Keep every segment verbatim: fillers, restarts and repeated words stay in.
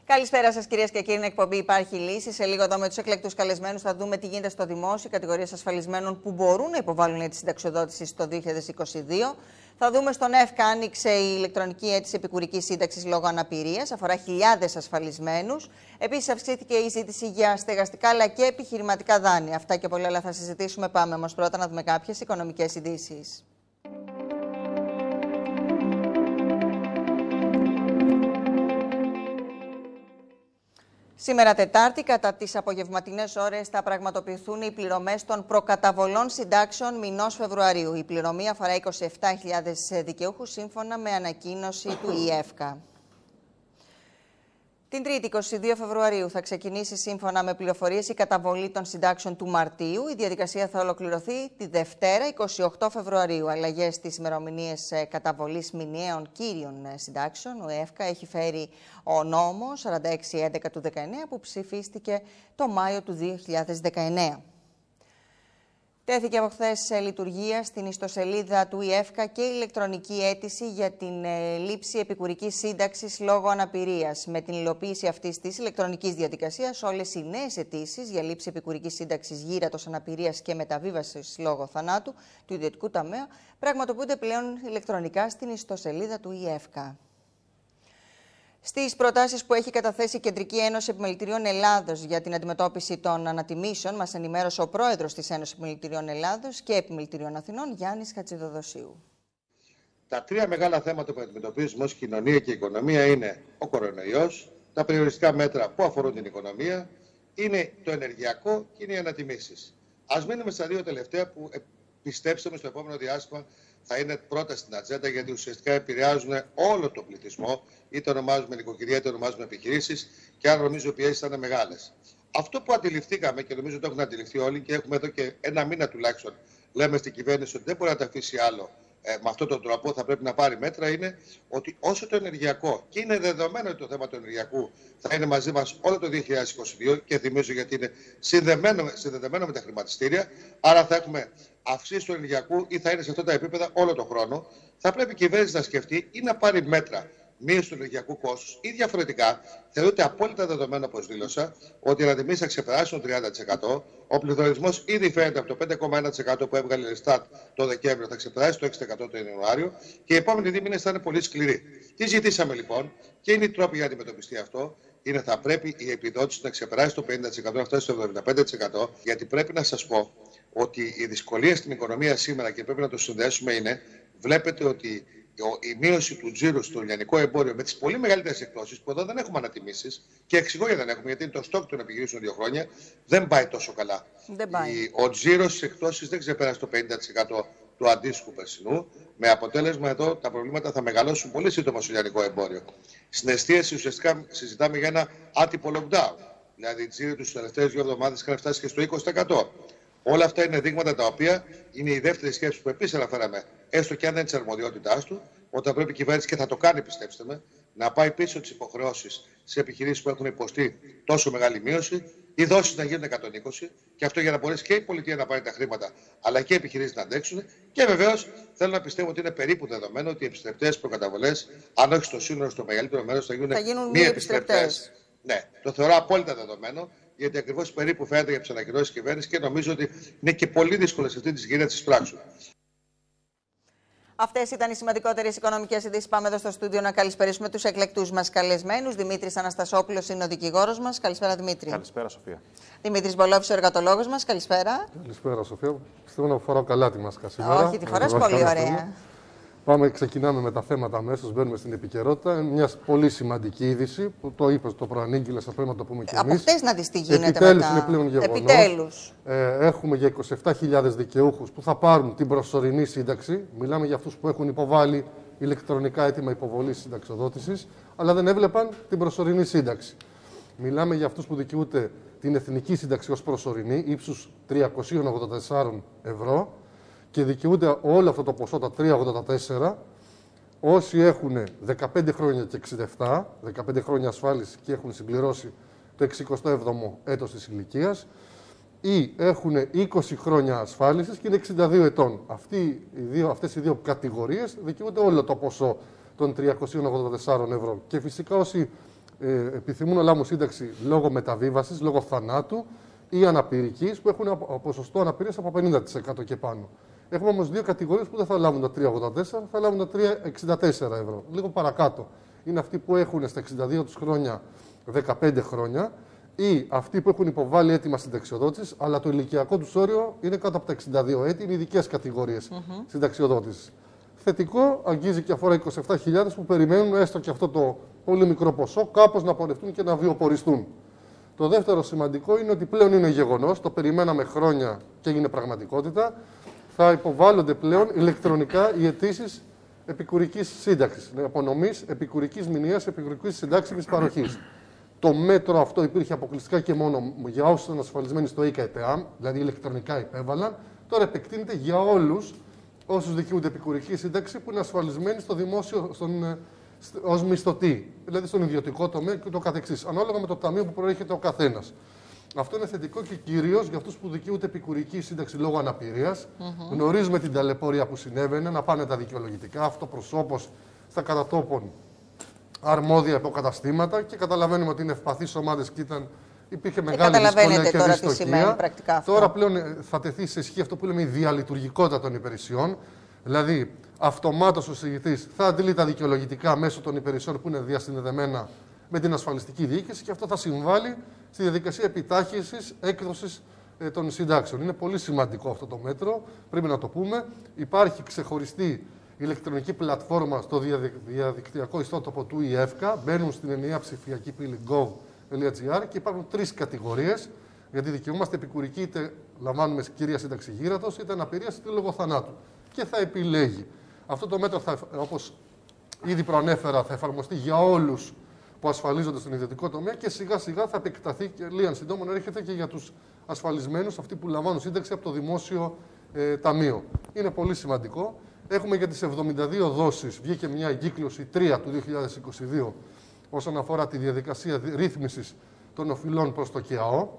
Καλησπέρα σας, κυρίες και κύριοι. Εκπομπή Υπάρχει Λύση. Σε λίγο εδώ με τους εκλεκτούς καλεσμένους θα δούμε τι γίνεται στο δημόσιο, κατηγορίες ασφαλισμένων που μπορούν να υποβάλουν τη συνταξιοδότηση στο δύο χιλιάδες είκοσι δύο. Θα δούμε στον ΕΦΚΑ άνοιξε η ηλεκτρονική αίτηση επικουρικής σύνταξης λόγω αναπηρίας. Αφορά χιλιάδες ασφαλισμένους. Επίσης, αυξήθηκε η ζήτηση για στεγαστικά αλλά και επιχειρηματικά δάνεια. Αυτά και πολλά άλλα θα συζητήσουμε. Πάμε όμως πρώτα να δούμε κάποιες οικονομικές ειδήσεις. Σήμερα Τετάρτη, κατά τις απογευματινές ώρες, θα πραγματοποιηθούν οι πληρωμές των προκαταβολών συντάξεων μηνός Φεβρουαρίου. Η πληρωμή αφορά είκοσι επτά χιλιάδες δικαιούχους, σύμφωνα με ανακοίνωση του ΙΕΦΚΑ. Την Τρίτη, είκοσι δύο Φεβρουαρίου, θα ξεκινήσει σύμφωνα με πληροφορίες η καταβολή των συντάξεων του Μαρτίου. Η διαδικασία θα ολοκληρωθεί τη Δευτέρα, είκοσι οκτώ Φεβρουαρίου. Αλλαγές στις ημερομηνίες καταβολής μηνιαίων κύριων συντάξεων. Ο ΕΦΚΑ έχει φέρει ο νόμος σαράντα έξι έντεκα του δεκαεννέα που ψηφίστηκε το Μάιο του δύο χιλιάδες δεκαεννέα. Τέθηκε από χθες σε λειτουργία στην ιστοσελίδα του ΙΕΦΚΑ και η ηλεκτρονική αίτηση για την ε, λήψη επικουρικής σύνταξης λόγω αναπηρίας. Με την υλοποίηση αυτής της ηλεκτρονικής διαδικασίας, όλες οι νέες αιτήσεις για λήψη επικουρικής σύνταξης γύρατος αναπηρίας και μεταβίβασης λόγω θανάτου του Ιδιωτικού Ταμείου πραγματοποιούνται πλέον ηλεκτρονικά στην ιστοσελίδα του ΙΕΦΚΑ. Στις προτάσεις που έχει καταθέσει η Κεντρική Ένωση Επιμελητηρίων Ελλάδος για την αντιμετώπιση των ανατιμήσεων, μας ενημέρωσε ο πρόεδρος της Ένωσης Επιμελητηρίων Ελλάδος και Επιμελητηρίων Αθηνών, Γιάννης Χατζηδοδοσίου. Τα τρία μεγάλα θέματα που αντιμετωπίζουμε ως κοινωνία και οικονομία είναι ο κορονοϊός, τα περιοριστικά μέτρα που αφορούν την οικονομία, είναι το ενεργειακό και είναι οι ανατιμήσεις. Ας μείνουμε στα δύο τελευταία που πιστέψτε με στο επόμενο διάστημα θα είναι πρώτα στην ατζέντα, γιατί ουσιαστικά επηρεάζουν όλο τον πληθυσμό, είτε ονομάζουμε νοικοκυριά είτε ονομάζουμε επιχειρήσεις, και άρα νομίζω οι πιέσεις θα είναι μεγάλες. Αυτό που αντιληφθήκαμε και νομίζω το έχουν αντιληφθεί όλοι και έχουμε εδώ και ένα μήνα τουλάχιστον, λέμε στην κυβέρνηση ότι δεν μπορεί να τα αφήσει άλλο ε, με αυτόν τον τρόπο, θα πρέπει να πάρει μέτρα, είναι ότι όσο το ενεργειακό, και είναι δεδομένο ότι το θέμα του ενεργειακού θα είναι μαζί μας όλο το δύο χιλιάδες είκοσι δύο, και θυμίζω γιατί είναι συνδεμένο, συνδεδεμένο με τα χρηματιστήρια, άρα θα έχουμε αυξήσει του ενεργειακού ή θα είναι σε αυτά τα επίπεδα όλο τον χρόνο, θα πρέπει η κυβέρνηση να σκεφτεί ή να πάρει μέτρα μείωση του ενεργειακού κόστους ή διαφορετικά. Θεωρείται απόλυτα δεδομένο, όπως δήλωσα, ότι οι ανατιμήσεις θα ξεπεράσουν το τριάντα τοις εκατό. Ο πληθωρισμός ήδη φαίνεται από το πέντε κόμμα ένα τοις εκατό που έβγαλε η Ελστάτ το Δεκέμβριο, θα ξεπεράσει το έξι τοις εκατό τον Ιανουάριο και οι επόμενοι δύο μήνες θα είναι πολύ σκληροί. Τι ζητήσαμε λοιπόν, και είναι οι τρόποι για να αντιμετωπιστεί αυτό, είναι θα πρέπει η επιδότηση να ξεπεράσει το πενήντα τοις εκατό, να φτάσει στο εβδομήντα πέντε τοις εκατό, γιατί πρέπει να σας πω ότι η δυσκολία στην οικονομία σήμερα, και πρέπει να το συνδέσουμε, είναι, βλέπετε ότι η μείωση του τζίρου στο λιανικό εμπόριο με τις πολύ μεγαλύτερες εκπτώσεις, που εδώ δεν έχουμε ανατιμήσεις, και εξηγώ γιατί δεν έχουμε, γιατί είναι το στόκ των επιχειρήσεων δύο χρόνια, δεν πάει τόσο καλά. Δεν πάει. Η, ο τζίρος στις εκπτώσεις δεν ξεπέρασε το πενήντα τοις εκατό του αντίστοιχου περσινού, με αποτέλεσμα εδώ τα προβλήματα θα μεγαλώσουν πολύ σύντομα στο λιανικό εμπόριο. Στην εστίαση ουσιαστικά συζητάμε για ένα άτυπο lockdown. Δηλαδή, οι τζίροι τους τελευταίες δύο εβδομάδες είχαν φτάσει και στο είκοσι τοις εκατό. Όλα αυτά είναι δείγματα τα οποία είναι η δεύτερη σκέψη που επίσης αναφέραμε, έστω και αν δεν είναι της αρμοδιότητάς του, όταν πρέπει η κυβέρνηση, και θα το κάνει, πιστέψτε με, να πάει πίσω τις υποχρεώσεις σε επιχειρήσεις που έχουν υποστεί τόσο μεγάλη μείωση, οι δόσεις να γίνουν εκατόν είκοσι, και αυτό για να μπορέσει και η πολιτεία να πάρει τα χρήματα, αλλά και οι επιχειρήσεις να αντέξουν. Και βεβαίως θέλω να πιστεύω ότι είναι περίπου δεδομένο ότι οι επιστρεπτές προκαταβολές, αν όχι στο σύνολο, στο μεγαλύτερο μέρος, θα γίνουν, γίνουν μη επιστρεπτές. Ναι, το θεωρώ απόλυτα δεδομένο, γιατί ακριβώς περίπου φαίνεται για τις ανακοινώσεις της κυβέρνησης και νομίζω ότι είναι και πολύ δύσκολο σε αυτή τη συγκυρία να τις πράξουν. Αυτές ήταν οι σημαντικότερες οικονομικές ειδήσεις. Πάμε εδώ στο στούντιο να καλησπερίσουμε τους εκλεκτούς μας καλεσμένους. Δημήτρης Αναστασόπουλος είναι ο δικηγόρος μας. Καλησπέρα, Δημήτρη. Καλησπέρα, Σοφία. Δημήτρης Μπολόφης, ο εργατολόγος μας. Καλησπέρα. Καλησπέρα, Σοφία. Πιστεύω να φοράω καλά τη μάσκα σήμερα. Όχι, τη φοράς πολύ ωραία. Πάμε, ξεκινάμε με τα θέματα αμέσως, μπαίνουμε στην επικαιρότητα. Μια πολύ σημαντική είδηση που το είπες, το προανήγγειλες, θα πρέπει να το πούμε κι εμείς. Από χτες να δεις τι γίνεται. Επιτέλους μετά. είναι πλέον γεγονός. Επιτέλους. Ε, έχουμε για είκοσι επτά χιλιάδες δικαιούχους που θα πάρουν την προσωρινή σύνταξη. Μιλάμε για αυτούς που έχουν υποβάλει ηλεκτρονικά έτοιμα υποβολής συνταξιοδότησης, αλλά δεν έβλεπαν την προσωρινή σύνταξη. Μιλάμε για αυτούς που δικαιούται την εθνική σύνταξη ως προσωρινή, ύψους τριακόσια ογδόντα τέσσερα ευρώ. Και δικαιούνται όλο αυτό το ποσό, τα τριακόσια ογδόντα τέσσερα, όσοι έχουν δεκαπέντε χρόνια και εξήντα επτά, δεκαπέντε χρόνια ασφάλιση και έχουν συμπληρώσει το εξηκοστό έβδομο έτος της ηλικίας, ή έχουν είκοσι χρόνια ασφάλισης και είναι εξήντα δύο ετών. Αυτοί οι δύο, αυτές οι δύο κατηγορίες δικαιούνται όλο το ποσό των τριακόσια ογδόντα τέσσερα ευρώ. Και φυσικά όσοι ε, επιθυμούν να λάβουν σύνταξη λόγω μεταβίβασης, λόγω θανάτου ή αναπηρικής, που έχουν ποσοστό αναπηρίας από πενήντα τοις εκατό και πάνω. Έχουμε όμως δύο κατηγορίες που δεν θα λάβουν τα τρία ογδόντα τέσσερα, θα λάβουν τα τρία εξήντα τέσσερα ευρώ. Λίγο παρακάτω. Είναι αυτοί που έχουν στα εξήντα δύο τους χρόνια δεκαπέντε χρόνια ή αυτοί που έχουν υποβάλει αίτημα συνταξιοδότησης, αλλά το ηλικιακό τους όριο είναι κάτω από τα εξήντα δύο έτη, είναι ειδικές κατηγορίες mm-hmm. συνταξιοδότησης. Θετικό, αγγίζει και αφορά είκοσι επτά χιλιάδες που περιμένουν έστω και αυτό το πολύ μικρό ποσό κάπως να πορευτούν και να βιοποριστούν. Το δεύτερο σημαντικό είναι ότι πλέον είναι γεγονός, το περιμέναμε χρόνια και έγινε πραγματικότητα. Θα υποβάλλονται πλέον ηλεκτρονικά οι αιτήσεις επικουρικής σύνταξης, απονομής επικουρικής μηνιαίας, επικουρικής συντάξιμης παροχής. Το μέτρο αυτό υπήρχε αποκλειστικά και μόνο για όσους ήταν ασφαλισμένοι στο ΙΚΑ ΕΠΕΑΜ, δηλαδή ηλεκτρονικά υπέβαλαν. Τώρα επεκτείνεται για όλους όσους δικαιούνται επικουρική σύνταξη που είναι ασφαλισμένοι στο δημόσιο, στον, ως μισθωτοί, δηλαδή στον ιδιωτικό τομέα και το καθεξής, ανάλογα με το ταμείο που προέρχεται ο καθένας. Αυτό είναι θετικό και κυρίως για αυτούς που δικαιούνται επικουρική σύνταξη λόγω αναπηρίας. Mm-hmm. Γνωρίζουμε την ταλαιπωρία που συνέβαινε, να πάνε τα δικαιολογητικά, αυτοπροσώπως στα κατατόπων αρμόδια υποκαταστήματα και καταλαβαίνουμε ότι είναι ευπαθείς ομάδες και ήταν, υπήρχε μεγάλη δυσκολία και δυστοχία. Τώρα πλέον θα τεθεί σε ισχύ αυτό που λέμε η διαλειτουργικότητα των υπηρεσιών. Δηλαδή, αυτομάτως ο εισηγητής θα αντλεί τα δικαιολογητικά μέσω των υπηρεσιών που είναι διασυνδεδεμένα με την ασφαλιστική διοίκηση και αυτό θα συμβάλλει στη διαδικασία επιτάχυνσης έκδοσης ε, των συντάξεων. Είναι πολύ σημαντικό αυτό το μέτρο, πρέπει να το πούμε. Υπάρχει ξεχωριστή ηλεκτρονική πλατφόρμα στο διαδικτυακό ιστότοπο του ΙΕΦΚΑ. Μπαίνουν στην ενιαία ψηφιακή πύλη gov τελεία gr και υπάρχουν τρεις κατηγορίες. Γιατί δικαιούμαστε επικουρική, είτε λαμβάνουμε κυρία σύνταξη γύρατος, είτε αναπηρίας, είτε λόγω θανάτου. Και θα επιλέγει. Αυτό το μέτρο, θα, όπως ήδη προανέφερα, θα εφαρμοστεί για όλους που ασφαλίζονται στον ιδιωτικό τομέα και σιγά σιγά θα επεκταθεί και λίγαν συντόμων να έρχεται και για τους ασφαλισμένους, αυτοί που λαμβάνουν σύνταξη από το δημόσιο ε, ταμείο. Είναι πολύ σημαντικό. Έχουμε για τις εβδομήντα δύο δόσεις, βγήκε μια εγκύκλωση τρία του δύο χιλιάδες είκοσι δύο όσον αφορά τη διαδικασία ρύθμισης των οφειλών προς το ΚΕΑΟ,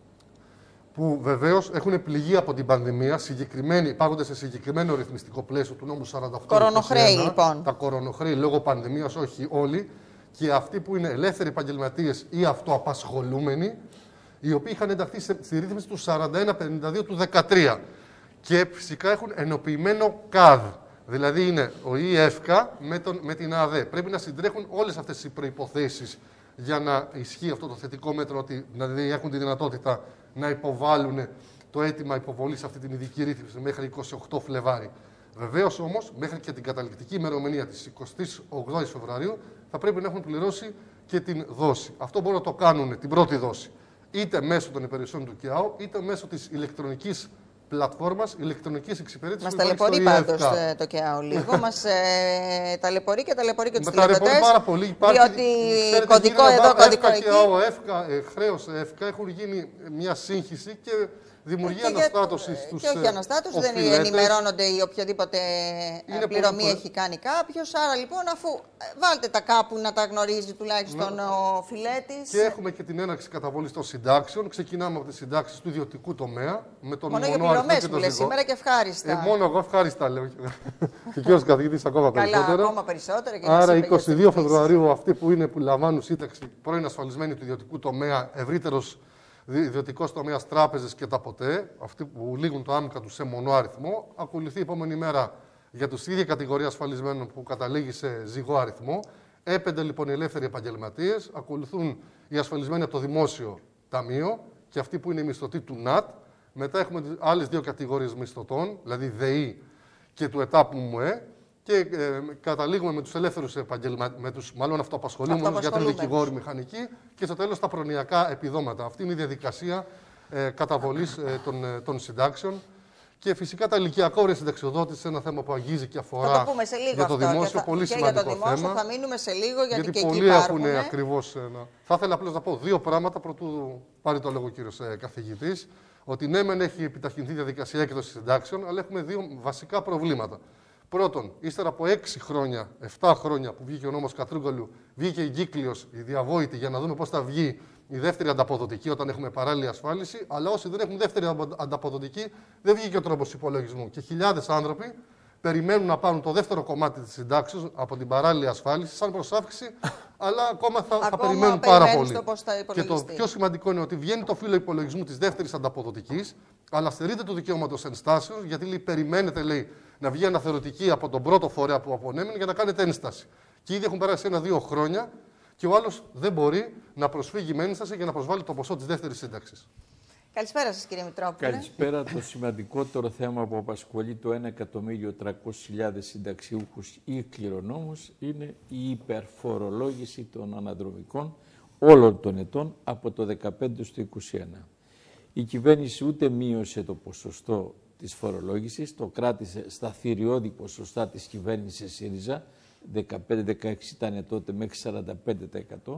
που βεβαίως έχουν πληγεί από την πανδημία, υπάρχονται σε συγκεκριμένο ρυθμιστικό πλαίσιο του νόμου σαράντα οκτώ. Κορονοχρέη, λοιπόν. Τα κορονοχρέη λόγω πανδημίας, όχι όλοι. Και αυτοί που είναι ελεύθεροι επαγγελματίες ή αυτοαπασχολούμενοι, οι οποίοι είχαν ενταχθεί στη ρύθμιση του σαράντα ένα πενήντα δύο του δεκατρία. Και φυσικά έχουν ενοποιημένο ΚΑΔ. Δηλαδή είναι ο ΙΕΦΚΑ με, τον, με την ΑΔΕ. Πρέπει να συντρέχουν όλες αυτές οι προϋποθέσεις για να ισχύει αυτό το θετικό μέτρο, ότι δηλαδή έχουν τη δυνατότητα να υποβάλουν το αίτημα υποβολής σε αυτή την ειδική ρύθμιση μέχρι εικοστή ογδόη Φλεβάρι. Βεβαίως όμως, μέχρι και την καταληκτική ημερομηνία της εικοστής ογδόης Φεβρουαρίου, θα πρέπει να έχουν πληρώσει και την δόση. Αυτό μπορούν να το κάνουν, την πρώτη δόση, είτε μέσω των υπηρεσιών του ΚΕΑΟ, είτε μέσω της ηλεκτρονικής πλατφόρμας, ηλεκτρονικής εξυπηρέτησης. Μας ταλαιπωρεί πάντως το ΚΕΑΟ λίγο. Μας ε, ταλαιπωρεί και ταλαιπωρεί και τους τηλεοπτές. Μας ταλαιπωρεί πάρα πολύ. Υπάρχει, διότι ξέρετε, κωδικό εδώ, κωδικό εκεί. ΚΕΑΟ, ΕΦΚΑ, ε, χρέος ΕΦΚΑ έχουν γίνει μια σύγχυση και δημιουργεί και αναστάτωση στους Και όχι αναστάτωση, δεν ενημερώνονται ή οποιοδήποτε είναι πληρωμή πολύ... έχει κάνει κάποιος. Άρα λοιπόν, αφού βάλτε τα κάπου να τα γνωρίζει τουλάχιστον να... ο φιλέτης. Και έχουμε και την έναρξη καταβολής των συντάξεων. Ξεκινάμε από τις συντάξεις του ιδιωτικού τομέα. Με τον μόνο για πληρωμές μου λες σήμερα και ευχάριστα. Ε, μόνο εγώ ευχάριστα λέω. Και ο κύριος καθηγητής ακόμα περισσότερο. Καλά, ακόμα περισσότερο. Άρα εικοστή δεύτερη Φεβρουαρίου αυτοί που, είναι, που λαμβάνουν σύνταξη πρώην ασφαλισμένοι του ιδιωτικού τομέα, ευρύτερος ιδιωτικός τομέας, τράπεζες και τα ποτέ, αυτοί που λήγουν το άμυκα τους σε μονό αριθμό, ακολουθεί η επόμενη μέρα για τους ίδια κατηγορία ασφαλισμένων που καταλήγει σε ζυγό αριθμό. Έπεντε λοιπόν οι ελεύθεροι επαγγελματίες, ακολουθούν οι ασφαλισμένοι από το δημόσιο ταμείο και αυτοί που είναι οι μισθωτοί του ΝΑΤ. Μετά έχουμε άλλες δύο κατηγορίες μισθωτών, δηλαδή ΔΕΗ και του ΕΤΑΠ ΜΟΕ. Και ε, καταλήγουμε με τους ελεύθερους επαγγελματίες, με τους μάλλον αυτοαπασχολούμενους, γιατροί, δικηγόροι, μηχανικοί και στο τέλος τα προνοιακά επιδόματα. Αυτή είναι η διαδικασία ε, καταβολής ε, των, ε, των συντάξεων. Και φυσικά τα ηλικιακά όρια συνταξιοδότηση, ένα θέμα που αγγίζει και αφορά θα το πούμε σε λίγο για το δημόσιο, αυτό, πολύ και σημαντικό για το δημόσιο θέμα. Θα μείνουμε σε λίγο, γιατί, γιατί και πολλοί εκεί έχουν ακριβώς ένα... Θα ήθελα απλώς να πω δύο πράγματα, πρωτού πάρει το λόγο ο κύριος ε, καθηγητής. Ότι ναι, μεν έχει επιταχυνθεί η διαδικασία έκδοσης συντάξεων, αλλά έχουμε δύο βασικά προβλήματα. Πρώτον, ύστερα από έξι χρόνια, επτά χρόνια που βγήκε ο νόμος Κατρούγκαλου, βγήκε η εγκύκλειος, η διαβόητη, για να δούμε πώς θα βγει η δεύτερη ανταποδοτική όταν έχουμε παράλληλη ασφάλιση. Αλλά όσοι δεν έχουν δεύτερη ανταποδοτική, δεν βγήκε ο τρόπος υπολογισμού. Και χιλιάδες άνθρωποι περιμένουν να πάρουν το δεύτερο κομμάτι της συντάξεως από την παράλληλη ασφάλιση, σαν προσάυξη αλλά ακόμα θα, ακόμα θα περιμένουν πάρα πολύ. Το θα και το πιο σημαντικό είναι ότι βγαίνει το φύλλο υπολογισμού της δεύτερης ανταποδοτικής, αλλά στερείται του δικαιώματος ενστάσεως, γιατί λέει, περιμένετε λέει, να βγει αναθεωρητική από τον πρώτο φορέα που απονέμει για να κάνετε ένσταση. Και ήδη έχουν περάσει ένα-δύο χρόνια και ο άλλος δεν μπορεί να προσφύγει με ένσταση για να προσβάλλει το ποσό της δεύτερης σύνταξης. Καλησπέρα σας, κύριε Μητρόπουλε. Καλησπέρα. Το σημαντικότερο θέμα που απασχολεί το ένα εκατομμύριο τριακόσιες χιλιάδες συνταξιούχους ή κληρονόμους είναι η υπερφορολόγηση των αναδρομικών όλων των ετών από το δεκαπέντε στο είκοσι ένα. Η κυβέρνηση ούτε μείωσε το ποσοστό της φορολόγησης, το κράτησε στα θηριώδη ποσοστά της κυβέρνησης ΣΥΡΙΖΑ, δεκαπέντε δεκαέξι ήταν τότε μέχρι σαράντα πέντε τοις εκατό,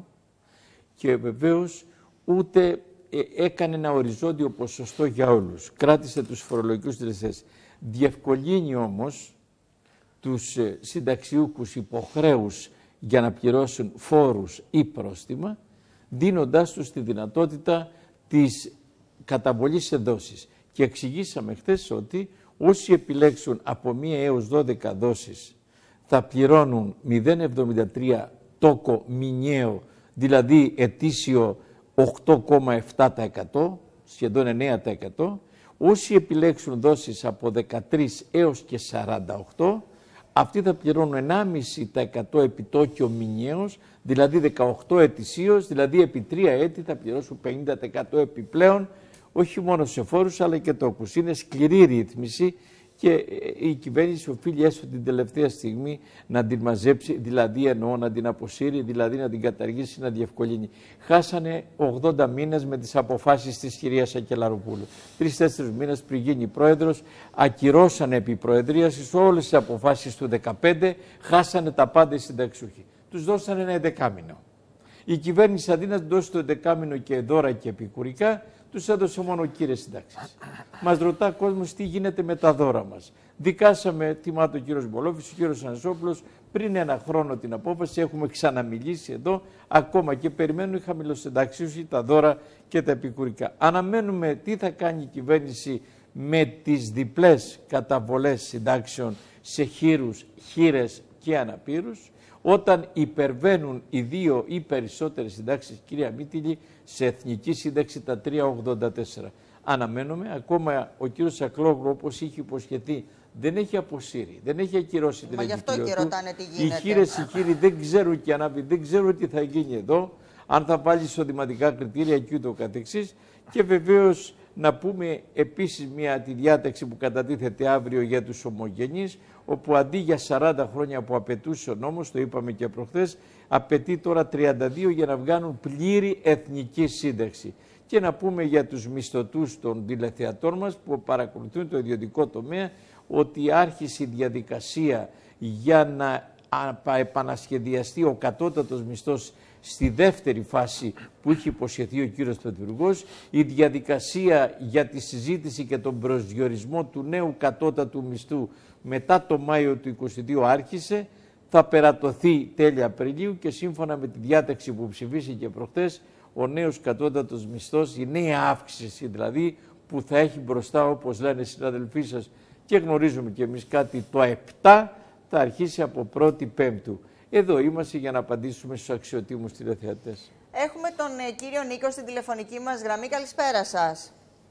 και βεβαίως ούτε έκανε ένα οριζόντιο ποσοστό για όλους. Κράτησε τους φορολογικούς τελεστές. Διευκολύνει όμως τους συνταξιούχους υποχρέους για να πληρώσουν φόρους ή πρόστιμα, δίνοντάς τους τη δυνατότητα της καταβολής σε δόσεις. Και εξηγήσαμε χθες ότι όσοι επιλέξουν από μία έως δώδεκα δόσεις θα πληρώνουν μηδέν κόμμα εβδομήντα τρία τόκο μηνιαίο, δηλαδή ετήσιο οκτώ κόμμα επτά τοις εκατό, σχεδόν εννέα τοις εκατό. Όσοι επιλέξουν δόσεις από δεκατρία έως και σαράντα οκτώ, αυτοί θα πληρώνουν ενάμιση τοις εκατό επιτόκιο μηνιαίος, δηλαδή δεκαοκτώ ετησίως, δηλαδή επί τρία έτη θα πληρώσουν πενήντα τοις εκατό επιπλέον, όχι μόνο σε φόρους αλλά και τόκους. Είναι σκληρή ρύθμιση και η κυβέρνηση οφείλει έστω την τελευταία στιγμή να την μαζέψει, δηλαδή εννοώ να την αποσύρει, δηλαδή να την καταργήσει, να διευκολύνει. Χάσανε ογδόντα μήνες με τις αποφάσεις της κυρίας Σακελαροπούλου. Τρεις-τέσσερις μήνες πριν γίνει πρόεδρος, ακυρώσανε επί προεδρίας όλες τις αποφάσεις του δεκαπέντε, χάσανε τα πάντα οι συνταξιούχοι. Τους δώσανε ένα εντεκάμηνο. Η κυβέρνηση αντί να του δώσει το εντεκάμηνο και δώρα και επικουρικά, τους έδωσε μόνο κύριες συντάξεις. Μας ρωτά κόσμος τι γίνεται με τα δώρα μας. Δικάσαμε, θυμάται ο κύριος Μπολόφης, ο κύριος Ανασόπουλος, πριν ένα χρόνο την απόφαση, έχουμε ξαναμιλήσει εδώ, ακόμα και περιμένουν οι χαμηλοσυνταξιούχοι τα δώρα και τα επικουρικά. Αναμένουμε τι θα κάνει η κυβέρνηση με τις διπλές καταβολές συντάξεων σε χείρους, χείρες και αναπήρους, όταν υπερβαίνουν οι δύο ή περισσότερες συντάξεις, κυρία Μήτυλη, σε εθνική σύνταξη τα τρία κόμμα ογδόντα τέσσερα. Αναμένουμε, ακόμα ο κύριος Σακλόγλου, όπως είχε υποσχεθεί, δεν έχει αποσύρει, δεν έχει ακυρώσει την εγκυκλία του. Μα γι' αυτό και ρωτάνε τι γίνεται. Οι χείρες, οι χείροι δεν ξέρουν και ανάβει, δεν ξέρουν τι θα γίνει εδώ, αν θα βάλει εισοδηματικά κριτήρια και ούτω καθεξής. Και βεβαίως να πούμε επίσης μια τη διάταξη που κατατίθεται αύριο για τους ομογενείς, όπου αντί για σαράντα χρόνια που απαιτούσε ο νόμος, το είπαμε και προχθές, απαιτεί τώρα τριάντα δύο για να βγάλουν πλήρη εθνική σύνταξη. Και να πούμε για τους μισθωτούς των τηλεθεατών μας που παρακολουθούν το ιδιωτικό τομέα, ότι άρχισε η διαδικασία για να επανασχεδιαστεί ο κατώτατος μισθός στη δεύτερη φάση που είχε υποσχεθεί ο κύριος Πρωθυπουργός. Η διαδικασία για τη συζήτηση και τον προσδιορισμό του νέου κατώτατου μισθού μετά το Μάιο του είκοσι δύο άρχισε, θα περατωθεί τέλη Απριλίου και σύμφωνα με τη διάταξη που ψηφίστηκε προχτές, ο νέος κατώτατος μισθός, η νέα αύξηση δηλαδή που θα έχει μπροστά, όπως λένε οι συναδελφοί σας και γνωρίζουμε και εμείς κάτι, το επτά θα αρχίσει από πρώτη Πέμπτου. Εδώ είμαστε για να απαντήσουμε στους αξιοτήμους τηλεθεατές. Έχουμε τον ε, κύριο Νίκο στην τηλεφωνική μας γραμμή. Καλησπέρα σας.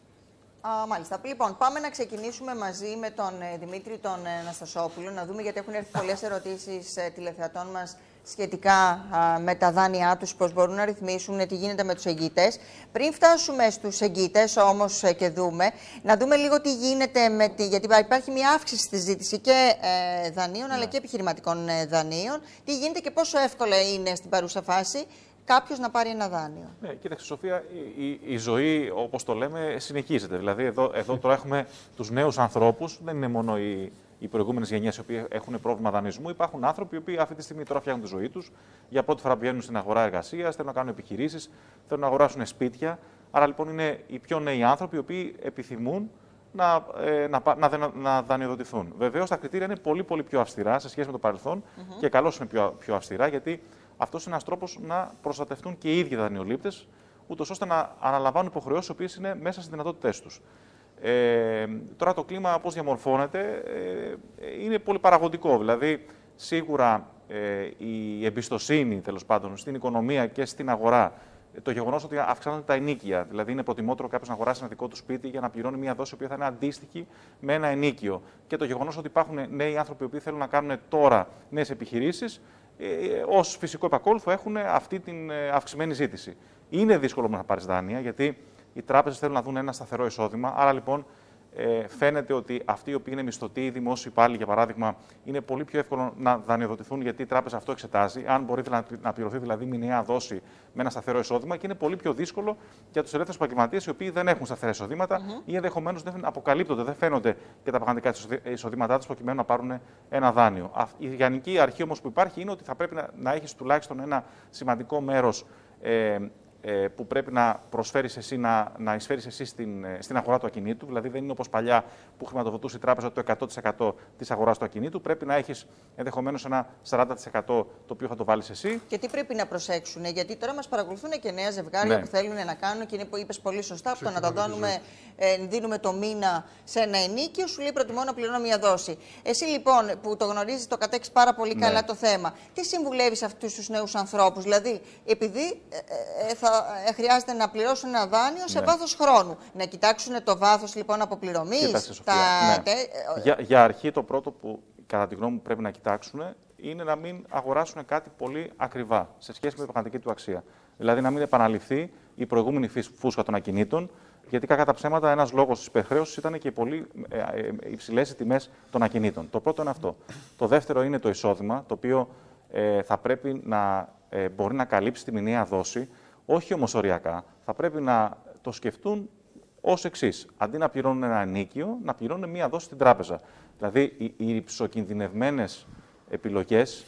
Α, μάλιστα. Λοιπόν, πάμε να ξεκινήσουμε μαζί με τον ε, Δημήτρη τον ε, Αναστασόπουλο, να δούμε, γιατί έχουν έρθει πολλές ερωτήσεις ε, τηλεθεατών μας σχετικά α, με τα δάνειά τους, πώς μπορούν να ρυθμίσουν, ε, τι γίνεται με τους εγγύτες. Πριν φτάσουμε στους εγγύτες όμως ε, και δούμε, να δούμε λίγο τι γίνεται, με τη, γιατί υπάρχει μια αύξηση στη ζήτηση και ε, δανείων, ναι, αλλά και επιχειρηματικών ε, δανείων. Τι γίνεται και πόσο εύκολο είναι στην παρούσα φάση κάποιος να πάρει ένα δάνειο. Ναι, κοίταξε Σοφία, η, η, η ζωή, όπως το λέμε, συνεχίζεται. Δηλαδή εδώ, εδώ τώρα έχουμε τους νέους ανθρώπους, δεν είναι μόνο οι, οι προηγούμενες γενιές οι οποίοι έχουν πρόβλημα δανεισμού. Υπάρχουν άνθρωποι οι οποίοι αυτή τη στιγμή τώρα φτιάχνουν τη ζωή τους, για πρώτη φορά βγαίνουν στην αγορά εργασίας, θέλουν να κάνουν επιχειρήσεις, θέλουν να αγοράσουν σπίτια. Άρα λοιπόν είναι οι πιο νέοι άνθρωποι οι οποίοι επιθυμούν να, ε, να, να, να δανειοδοτηθούν. Βεβαίως τα κριτήρια είναι πολύ, πολύ πιο αυστηρά σε σχέση με το παρελθόν mm-hmm. και καλώς είναι πιο, πιο αυστηρά, γιατί αυτός είναι ένας τρόπος να προστατευτούν και οι ίδιοι δανειολήπτες, ούτως ώστε να αναλαμβάνουν υποχρεώσεις οι οποίες είναι μέσα στις δυνατότητές τους. Ε, τώρα το κλίμα πώς διαμορφώνεται ε, είναι πολύ παραγωγικό. Δηλαδή, σίγουρα ε, η εμπιστοσύνη, τέλος πάντων, στην οικονομία και στην αγορά. Το γεγονός ότι αυξάνονται τα ενοίκια. Δηλαδή, είναι προτιμότερο κάποιος να αγοράσει ένα δικό του σπίτι για να πληρώνει μια δόση που θα είναι αντίστοιχη με ένα ενίκιο. Και το γεγονός ότι υπάρχουν νέοι άνθρωποι που θέλουν να κάνουν τώρα νέες επιχειρήσεις, ε, ως φυσικό επακόλουθο έχουν αυτή την αυξημένη ζήτηση. Είναι δύσκολο να πάρεις δάνεια, γιατί οι τράπεζες θέλουν να δουν ένα σταθερό εισόδημα. Άρα, λοιπόν, ε, φαίνεται ότι αυτοί οι οποίοι είναι μισθωτοί ή δημόσιοι υπάλληλοι, για παράδειγμα, είναι πολύ πιο εύκολο να δανειοδοτηθούν, γιατί η τράπεζα αυτό εξετάζει, αν μπορεί να πληρωθεί δηλαδή μηνιαία δόση με ένα σταθερό εισόδημα, και είναι πολύ πιο δύσκολο για τους ελεύθερους επαγγελματίες οι οποίοι δεν έχουν σταθερά εισοδήματα mm-hmm. ή ενδεχομένως δεν αποκαλύπτονται, δεν φαίνονται και τα πραγματικά εισοδήματά τους προκειμένου να πάρουν ένα δάνειο. Η γενική αρχή όμως που υπάρχει είναι ότι θα πρέπει να, να έχεις τουλάχιστον ένα σημαντικό μέρος. Ε, που πρέπει να προσφέρεις εσύ, να, να εισφέρεις εσύ στην, στην αγορά του ακινήτου. Δηλαδή, δεν είναι όπως παλιά που χρηματοδοτούσε η τράπεζα το εκατό τοις εκατό της αγοράς του ακινήτου. Πρέπει να έχεις ενδεχομένως ένα σαράντα τοις εκατό το οποίο θα το βάλεις εσύ. Και τι πρέπει να προσέξουν, γιατί τώρα μας παρακολουθούν και νέα ζευγάρια ναι. που θέλουν να κάνουν, και είναι που είπες πολύ σωστά, αυτό να το δώνουμε, ε, δίνουμε το μήνα σε ένα ενίκιο, σου λέει προτιμώ να πληρώνω μια δόση. Εσύ λοιπόν που το γνωρίζεις, το κατέχεις πάρα πολύ ναι. καλά το θέμα, τι συμβουλεύεις αυτούς τους νέους ανθρώπους? Δηλαδή, επειδή ε, ε, θα Ε, χρειάζεται να πληρώσουν ένα δάνειο σε ναι. βάθος χρόνου. Να κοιτάξουν το βάθος λοιπόν αποπληρωμής. Τα... Ναι. Τε... Για, για αρχή, το πρώτο που κατά τη γνώμη μου πρέπει να κοιτάξουν είναι να μην αγοράσουν κάτι πολύ ακριβά σε σχέση με την πραγματική του αξία. Δηλαδή να μην επαναληφθεί η προηγούμενη φούσκα των ακινήτων, γιατί κακά τα ψέματα ένας λόγος της υπερχρέωσης ήταν και οι πολύ ε, ε, υψηλές οι τιμές των ακινήτων. Το πρώτο είναι αυτό. Το δεύτερο είναι το εισόδημα, το οποίο ε, θα πρέπει να ε, μπορεί να καλύψει τη μηνιαία δόση. Όχι όμως οριακά, θα πρέπει να το σκεφτούν ως εξής. Αντί να πληρώνουν ένα ενίκιο, να πληρώνουν μία δόση στην τράπεζα. Δηλαδή, οι, οι υψοκινδυνευμένες επιλογές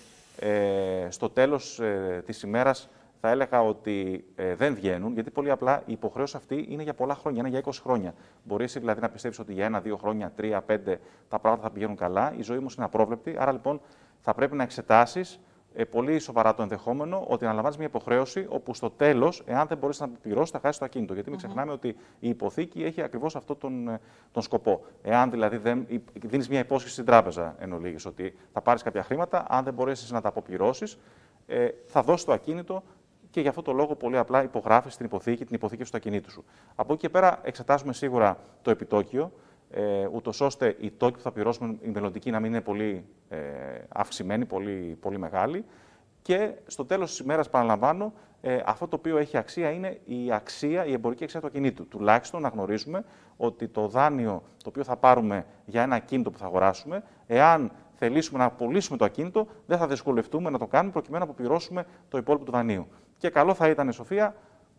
ε, στο τέλος ε, της ημέρας θα έλεγα ότι ε, δεν βγαίνουν, γιατί πολύ απλά η υποχρέωση αυτή είναι για πολλά χρόνια, είναι για είκοσι χρόνια. Μπορεί εσύ δηλαδή να πιστεύεις ότι για ένα, δύο χρόνια, τρία, πέντε τα πράγματα θα πηγαίνουν καλά. Η ζωή όμως είναι απρόβλεπτη, άρα λοιπόν θα πρέπει να εξετάσεις Ε, πολύ σοβαρά το ενδεχόμενο ότι αναλαμβάνεις μια υποχρέωση όπου στο τέλος, εάν δεν μπορείς να πληρώσεις, θα χάσεις το ακίνητο. Γιατί μην ξεχνάμε ότι η υποθήκη έχει ακριβώς αυτόν τον, τον σκοπό. Εάν δηλαδή δεν δίνεις μια υπόσχεση στην τράπεζα, εν ολίγης, ότι θα πάρεις κάποια χρήματα, αν δεν μπορέσεις να τα αποπληρώσεις, ε, θα δώσεις το ακίνητο και γι' αυτό το λόγο πολύ απλά υπογράφεις την υποθήκη, την υποθήκευση του ακινήτου σου. Από εκεί και πέρα εξετάζουμε σίγουρα το επιτόκιο. Ε, ούτως ώστε η τόκη που θα πληρώσουμε η μελλοντική να μην είναι πολύ ε, αυξημένη, πολύ, πολύ μεγάλη. Και στο τέλος της ημέρας, παραλαμβάνω, ε, αυτό το οποίο έχει αξία είναι η αξία, η εμπορική αξία του ακινήτου. Τουλάχιστον να γνωρίζουμε ότι το δάνειο το οποίο θα πάρουμε για ένα ακίνητο που θα αγοράσουμε, εάν θελήσουμε να πωλήσουμε το ακίνητο, δεν θα δυσκολευτούμε να το κάνουμε προκειμένου να αποπληρώσουμε το υπόλοιπο του δανείου. Και καλό θα ήταν, Σοφία,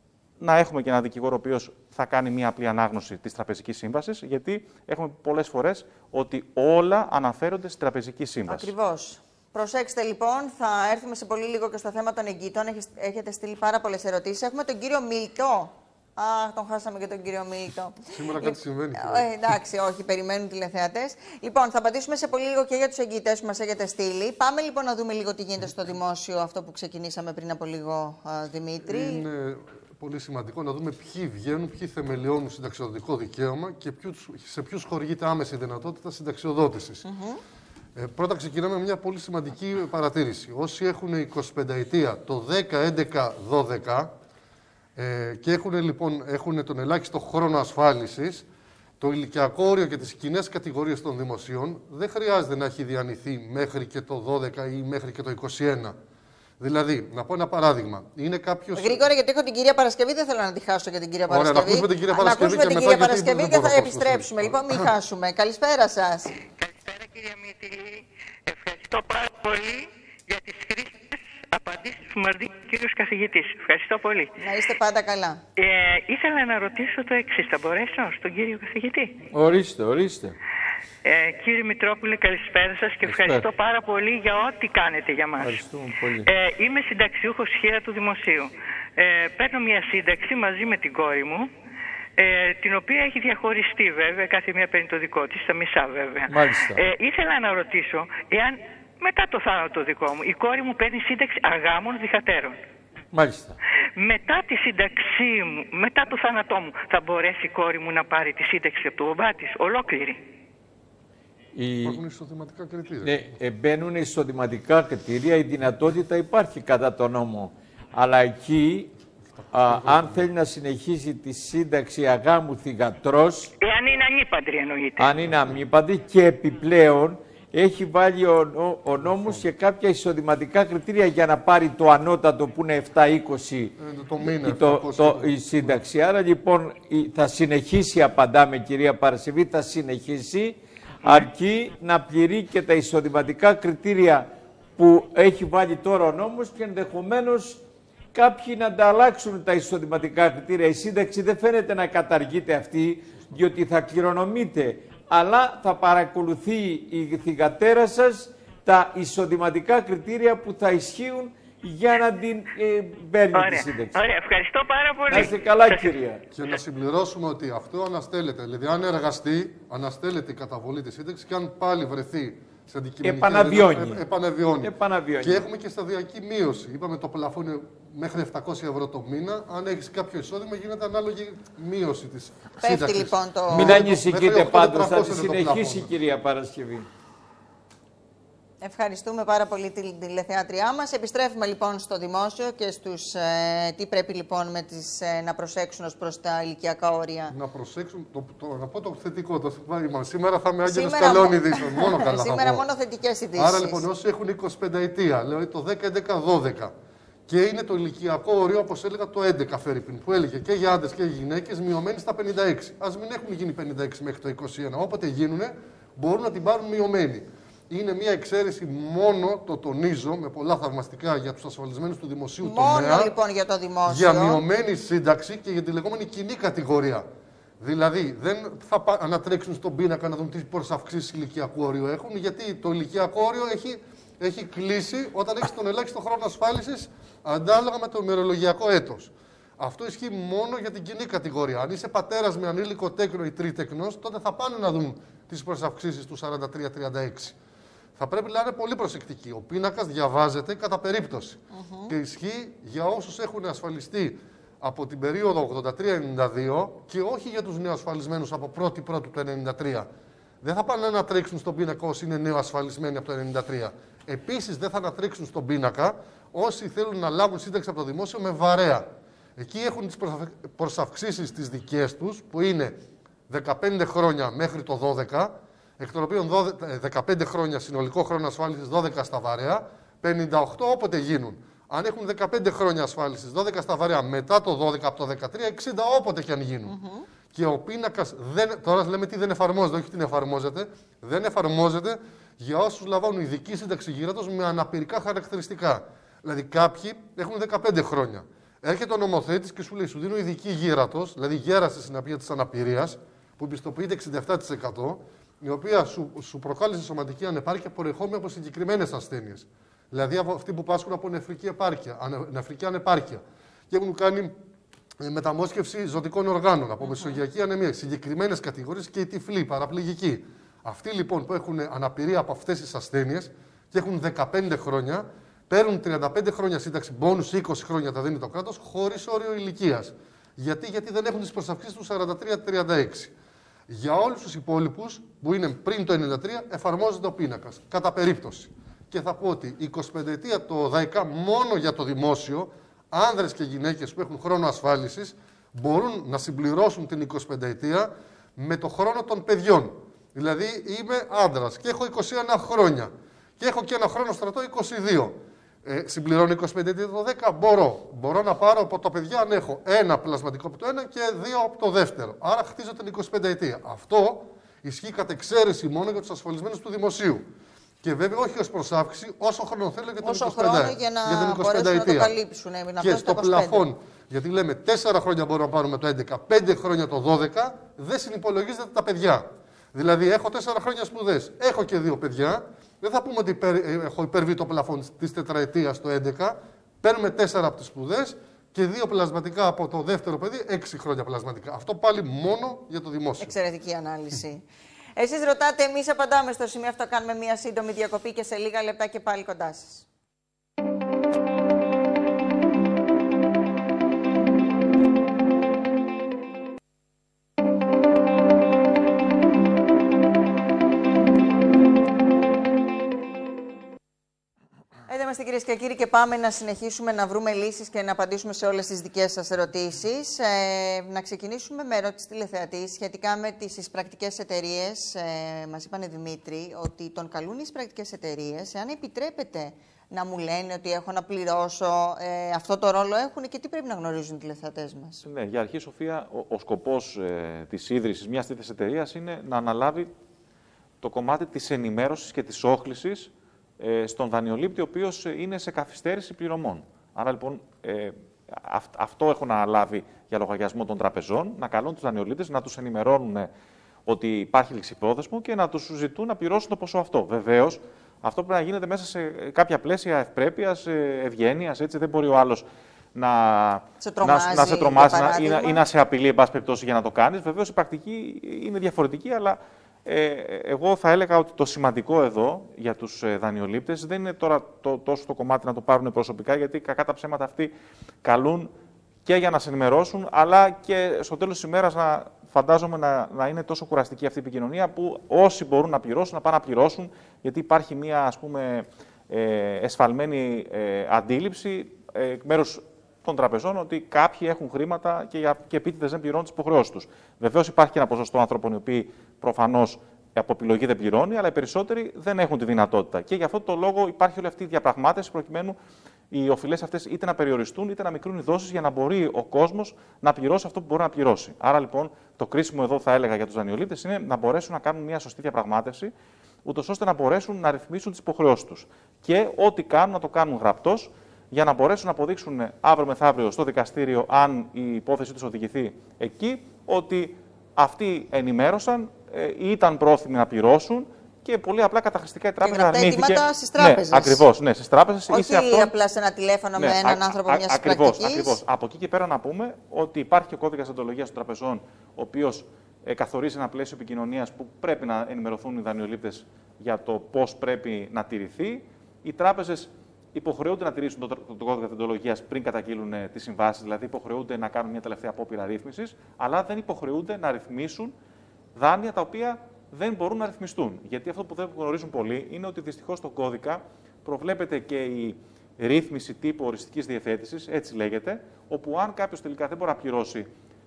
να έχουμε και ένα δικηγόρο ο οποίος θα κάνει μια απλή ανάγνωση της τραπεζικής σύμβασης, γιατί έχουμε πολλές φορές ότι όλα αναφέρονται στην τραπεζική σύμβαση. Ακριβώς. Προσέξτε λοιπόν, θα έρθουμε σε πολύ λίγο και στο θέμα των εγγύτων. Έχετε στείλει πάρα πολλές ερωτήσεις. Έχουμε τον κύριο Μίλτο. Α, τον χάσαμε και τον κύριο Μίλτο. Σήμερα κάτι συμβαίνει. Ε, εντάξει, όχι, περιμένουν τηλεθεατές. Λοιπόν, θα απαντήσουμε σε πολύ λίγο και για τους εγγυητές που μας έχετε στείλει. Πάμε λοιπόν να δούμε λίγο τι γίνεται στο δημόσιο, αυτό που ξεκινήσαμε πριν από λίγο, Δημήτρη. Είναι πολύ σημαντικό να δούμε ποιοι βγαίνουν, ποιοι θεμελιώνουν συνταξιοδοτικό δικαίωμα και ποιους, σε ποιους χορηγείται άμεση δυνατότητα συνταξιοδότησης. Mm-hmm. Ε, πρώτα ξεκινάμε με μια πολύ σημαντική παρατήρηση. Όσοι έχουν εικοσιπενταετία το δέκα, έντεκα, δώδεκα ε, και έχουν, λοιπόν, έχουν τον ελάχιστο χρόνο ασφάλισης, το ηλικιακό όριο και τις κοινές κατηγορίες των δημοσίων δεν χρειάζεται να έχει διανυθεί μέχρι και το δώδεκα ή μέχρι και το είκοσι ένα. Δηλαδή, να πω ένα παράδειγμα. Είναι κάποιος... Γρήγορα, γιατί έχω την κυρία Παρασκευή, δεν θέλω να τη χάσω για την κυρία Ωραία, Παρασκευή. Να ακούσουμε την κυρία Παρασκευή, να ακούσουμε και, την μετά κυρία Παρασκευή και, και θα επιστρέψουμε. Λοιπόν, μην χάσουμε. Καλησπέρα σας. Καλησπέρα, κυρία Μήτυλη. Ευχαριστώ πάρα πολύ για τις χρήσιμες απαντήσεις που μας δίνει ο κύριος καθηγητής. Ευχαριστώ πολύ. Να είστε πάντα καλά. Ε, ήθελα να ρωτήσω το εξής. Θα μπορέσω στον κύριο καθηγητή? Ορίστε, ορίστε. Ε, κύριε Μητρόπουλε, καλησπέρα σας και ευχαριστώ πάρα πολύ για ό,τι κάνετε για μας. Ευχαριστούμε πολύ. Ε, είμαι συνταξιούχος χείρα του Δημοσίου. Ε, παίρνω μια σύνταξη μαζί με την κόρη μου, ε, την οποία έχει διαχωριστεί βέβαια, κάθε μία παίρνει το δικό της, τα μισά βέβαια. Μάλιστα. Ε, ήθελα να ρωτήσω, εάν μετά το θάνατο δικό μου, η κόρη μου παίρνει σύνταξη αγάμων διχατέρων. Μάλιστα. Μετά τη σύνταξή μου, μετά το θάνατό μου, θα μπορέσει η κόρη μου να πάρει τη σύνταξη από τον μπαμπά της, ολόκληρη? Η... Υπάρχουν εισοδηματικά κριτήρια. Ναι, μπαίνουν εισοδηματικά κριτήρια, η δυνατότητα υπάρχει κατά τον νόμο. Αλλά εκεί, α, αν θέλει να συνεχίσει τη σύνταξη αγάμου θυγατρός, Εάν είναι ανήπαντρη εννοείται. αν είναι ανήπαντρη, και επιπλέον έχει βάλει ο, ο νόμος και κάποια εισοδηματικά κριτήρια για να πάρει το ανώτατο που είναι επτακόσια είκοσι Ε, το μήνα, το, το, η σύνταξη. Άρα λοιπόν θα συνεχίσει, απαντάμε κυρία Παρασκευή, θα συνεχίσει αρκεί να πληρεί και τα εισοδηματικά κριτήρια που έχει βάλει τώρα ο νόμος και ενδεχομένως κάποιοι να τα αλλάξουν τα εισοδηματικά κριτήρια. Η σύνταξη δεν φαίνεται να καταργείται αυτή, διότι θα κληρονομείται, αλλά θα παρακολουθεί η θυγατέρα σας τα εισοδηματικά κριτήρια που θα ισχύουν για να την ε, παίρνει Ωραία. τη σύνταξη. Ωραία, ευχαριστώ πάρα πολύ. Να είστε καλά, κυρία. Και να συμπληρώσουμε ότι αυτό αναστέλλεται. Δηλαδή, αν εργαστεί, αναστέλλεται η καταβολή της σύνταξης και αν πάλι βρεθεί σε αντικειμενική Επαναβιώνει. εργασία, ε, επαναβιώνει. Επαναβιώνει. Και έχουμε και σταδιακή μείωση. Είπαμε το πλαφόν είναι μέχρι επτακόσια ευρώ το μήνα. Αν έχεις κάποιο εισόδημα, γίνεται ανάλογη μείωση της σύνταξης. Πέφτει λοιπόν το... Μην ανησυχείτε πάντως, θα τη είναι το συνεχίσει πλαφόν. κυρία Παρασκευή. Ευχαριστούμε πάρα πολύ την τηλεθεάτριά μας. Επιστρέφουμε λοιπόν στο δημόσιο και στους ε, τι πρέπει λοιπόν με τις, ε, να προσέξουν ως προς τα ηλικιακά όρια. Να προσέξουν, το, το, να πω το θετικό. Το, σήμερα θα είμαι άγγελος Σήμερα καλών μο- ειδήσεων. Μόνο καλά θα Σήμερα πω. μόνο θετικές ειδήσεις. Άρα λοιπόν όσοι έχουν είκοσι πέντε ετία, λέω το δέκα, έντεκα, δώδεκα και είναι το ηλικιακό όριο, όπως έλεγα, το έντεκα φερρυπίν, που έλεγε και για άντρες και για γυναίκες, μειωμένοι στα πενήντα έξι. Ας μην έχουν γίνει πενήντα έξι μέχρι το είκοσι ένα. Όποτε γίνουν, μπορούν να την πάρουν μειωμένη. Είναι μια εξαίρεση μόνο, το τονίζω, με πολλά θαυμαστικά για τους ασφαλισμένους του δημοσίου Μόνο τομέα. λοιπόν για το δημόσιο. Για μειωμένη σύνταξη και για τη λεγόμενη κοινή κατηγορία. Δηλαδή, δεν θα πα- ανατρέξουν στον πίνακα να δουν τι προσαυξήσεις ηλικιακού όριου έχουν, γιατί το ηλικιακό όριο έχει, έχει κλείσει όταν έχει τον ελάχιστο χρόνο ασφάλισης ανάλογα με το ημερολογιακό έτος. Αυτό ισχύει μόνο για την κοινή κατηγορία. Αν είσαι πατέρας με ανήλικο τέκνο ή τρίτεκνος, τότε θα πάνε να δουν τις προσαυξήσεις του σαράντα τρία τριάντα έξι. Θα πρέπει να είναι πολύ προσεκτικοί. Ο πίνακας διαβάζεται κατά περίπτωση. Mm-hmm. Και ισχύει για όσους έχουν ασφαλιστεί από την περίοδο ογδόντα τρία ενενήντα δύο και όχι για τους νεοασφαλισμένους από πρώτη πρώτη του ενενήντα τρία. Δεν θα πάνε να τρέξουν στον πίνακα όσοι είναι νεοασφαλισμένοι από το ενενήντα τρία. Επίσης, δεν θα ανατρέξουν στον πίνακα όσοι θέλουν να λάβουν σύνταξη από το δημόσιο με βαρέα. Εκεί έχουν τις προσαυξήσεις τις δικές τους, που είναι δεκαπέντε χρόνια μέχρι το δώδεκα, εκ των οποίων δεκαπέντε χρόνια συνολικό χρόνο ασφάλισης, δώδεκα στα βαρέα, πενήντα οκτώ όποτε γίνουν. Αν έχουν δεκαπέντε χρόνια ασφάλισης, δώδεκα στα βαρέα μετά το δώδεκα, από το δεκατρία, εξήντα όποτε και αν γίνουν. Mm-hmm. Και ο πίνακας, δεν, τώρα λέμε τι δεν εφαρμόζεται, όχι τι δεν εφαρμόζεται, δεν εφαρμόζεται για όσους λαμβάνουν ειδική σύνταξη γύρατος με αναπηρικά χαρακτηριστικά. Δηλαδή κάποιοι έχουν δεκαπέντε χρόνια. Έρχεται ο νομοθέτης και σου λέει: σου δίνω ειδική γύρατος, δηλαδή γέραση στην απία της αναπηρίας, που πιστοποιείται εξήντα επτά τοις εκατό, η οποία σου, σου προκάλεσε σωματική ανεπάρκεια προερχόμενη από συγκεκριμένες ασθένειες. Δηλαδή από αυτοί που πάσχουν από νεφρική επάρκεια, ανε, νεφρική ανεπάρκεια και έχουν κάνει ε, μεταμόσχευση ζωτικών οργάνων, από μεσογειακή ανεμία, συγκεκριμένες κατηγορίες και οι τυφλοί, παραπληγικοί. Αυτοί λοιπόν που έχουν αναπηρία από αυτές τις ασθένειες και έχουν δεκαπέντε χρόνια, παίρνουν τριάντα πέντε χρόνια σύνταξη, μπόνους είκοσι χρόνια τα δίνει το κράτος, χωρίς όριο ηλικίας. Γιατί, γιατί δεν έχουν τις προσαυξήσεις του σαράντα τρία τριάντα έξι. Για όλους τους υπόλοιπους που είναι πριν το ενενήντα τρία εφαρμόζεται ο πίνακας, κατά περίπτωση. Και θα πω ότι η εικοσιπενταετία το ΔΑΙΚΑ μόνο για το δημόσιο, άνδρες και γυναίκες που έχουν χρόνο ασφάλισης, μπορούν να συμπληρώσουν την εικοσιπενταετία με το χρόνο των παιδιών. Δηλαδή είμαι άντρας και έχω είκοσι ένα χρόνια και έχω και ένα χρόνο στρατό είκοσι δύο. Ε, συμπληρώνω εικοσιπέντε ετία το δέκα, μπορώ. Μπορώ να πάρω από τα παιδιά αν έχω ένα πλασματικό από το ένα και δύο από το δεύτερο. Άρα χτίζω την εικοσιπέντε ετία. Αυτό ισχύει κατ' εξαίρεση μόνο για τους ασφαλισμένους του δημοσίου. Και βέβαια όχι ως προσάυξη, όσο χρόνο θέλω για την εικοσιπέντε. Χρόνο για να για την μπορέσουν να το καλύψουν. Ε, να και στο πλαφόν, γιατί λέμε τέσσερα χρόνια μπορούμε να πάρουμε το έντεκα, πέντε χρόνια το δώδεκα, δεν συνυπολογίζεται τα παιδιά. Δηλαδή έχω τέσσερα χρόνια σπουδές, έχω και δύο παιδιά. Δεν θα πούμε ότι υπερ, έχω υπερβεί το πλαφόν της τετραετίας το έντεκα. Παίρνουμε τέσσερα από τις σπουδές και δύο πλασματικά από το δεύτερο παιδί, έξι χρόνια πλασματικά. Αυτό πάλι μόνο για το δημόσιο. Εξαιρετική ανάλυση. Εσείς ρωτάτε, εμείς απαντάμε στο σημείο αυτό. Κάνουμε μία σύντομη διακοπή και σε λίγα λεπτά και πάλι κοντά σας. είμαστε, κυρίες και κύριοι, και πάμε να συνεχίσουμε να βρούμε λύσεις και να απαντήσουμε σε όλες τις δικές σας ερωτήσεις. Ε, να ξεκινήσουμε με ερώτηση τηλεθεατή σχετικά με τις εισπρακτικές εταιρείες. Ε, μας είπανε, Δημήτρη, ότι τον καλούν οι εισπρακτικές εταιρείες, εάν επιτρέπεται να μου λένε ότι έχω να πληρώσω, ε, αυτό το ρόλο έχουν και τι πρέπει να γνωρίζουν οι τηλεθεατές μας. Ναι, για αρχή, Σοφία, ο, ο σκοπός ε, της ίδρυσης μιας τέτοιας εταιρείας είναι να αναλάβει το κομμάτι της ενημέρωσης και της όχλησης ε, στον δανειολήπτη, ο οποίος είναι σε καθυστέρηση πληρωμών. Άρα, λοιπόν, ε, αυ, αυτό έχουν αναλάβει για λογαριασμό των τραπεζών, να καλούν τους δανειολήπτες, να τους ενημερώνουν ότι υπάρχει ληξιπρόθεσμο και να τους ζητούν να πληρώσουν το ποσό αυτό. Βεβαίως, αυτό πρέπει να γίνεται μέσα σε κάποια πλαίσια ευπρέπειας, ευγένειας, έτσι δεν μπορεί ο άλλος να σε τρομάζει, να, να σε τρομάζει να, ή, να, ή να σε απειλεί, εν πάση περιπτώσει, για να το κάνεις. Βεβαίως η πρακτική είναι διαφορετική, αλλά ε, εγώ θα έλεγα ότι το σημαντικό εδώ για τους ε, δανειολήπτες δεν είναι τώρα το, τόσο το κομμάτι να το πάρουν προσωπικά, γιατί κακά τα ψέματα αυτοί καλούν και για να σε ενημερώσουν, αλλά και στο τέλος της ημέρας να φαντάζομαι να, να είναι τόσο κουραστική αυτή η επικοινωνία, που όσοι μπορούν να πληρώσουν, να πάνε να πληρώσουν, γιατί υπάρχει μια, ας πούμε, ε, εσφαλμένη ε, αντίληψη ε, εκ μέρους των τραπεζών ότι κάποιοι έχουν χρήματα και, και επίτηδες δεν πληρώνουν τις υποχρεώσεις τους. Βεβαίως υπάρχει και ένα ποσοστό άνθρωπων οι οποίοι προφανώς από επιλογή δεν πληρώνει, αλλά οι περισσότεροι δεν έχουν τη δυνατότητα. Και γι' αυτό το λόγο υπάρχει όλη αυτή η διαπραγμάτευση προκειμένου οι οφειλές αυτές είτε να περιοριστούν είτε να μικρούν οι δόσεις για να μπορεί ο κόσμος να πληρώσει αυτό που μπορεί να πληρώσει. Άρα, λοιπόν, το κρίσιμο εδώ θα έλεγα για τους δανειολήπτες είναι να μπορέσουν να κάνουν μια σωστή διαπραγμάτευση, ούτως ώστε να μπορέσουν να ρυθμίσουν τις υποχρεώσεις τους. Και ό,τι κάνουν να το κάνουν γραπτός, για να μπορέσουν να αποδείξουν αύριο μεθαύριο στο δικαστήριο, αν η υπόθεση τους οδηγηθεί εκεί, ότι αυτοί ενημέρωσαν, ε, ήταν πρόθυμοι να πληρώσουν. Και πολύ απλά καταχρηστικά η τράπεζα αρνήθηκε. Και γραπτά στις τράπεζες. Ναι, ακριβώς, ναι, στις τράπεζες. Όχι ή σε αυτόν... απλά σε ένα τηλέφωνο, ναι, με έναν α, άνθρωπο μιας ακριβώς, ακριβώς. Από εκεί και πέρα να πούμε ότι υπάρχει και ο κώδικας δεοντολογίας των τραπεζών, ο οποίος ε, καθορίζει ένα πλαίσιο επικοινωνίας που πρέπει να ενημερωθούν οι δανειολήπτες για το πώς πρέπει να τηρηθεί. Οι τράπεζες υποχρεούνται να τηρήσουν τον το, το κώδικα δεοντολογίας πριν καταγγείλουν ε, τις συμβάσεις, δηλαδή υποχρεούνται να κάνουν μια τελευταία απόπειρα ρύθμισης, αλλά δεν υποχρεούνται να ρυθμίσουν δάνεια τα οποία δεν μπορούν να ρυθμιστούν. Γιατί αυτό που δεν γνωρίζουν πολλοί είναι ότι δυστυχώς στον κώδικα προβλέπεται και η ρύθμιση τύπου οριστικής διευθέτησης, έτσι λέγεται, όπου αν κάποιος τελικά δεν μπορεί να πληρώσει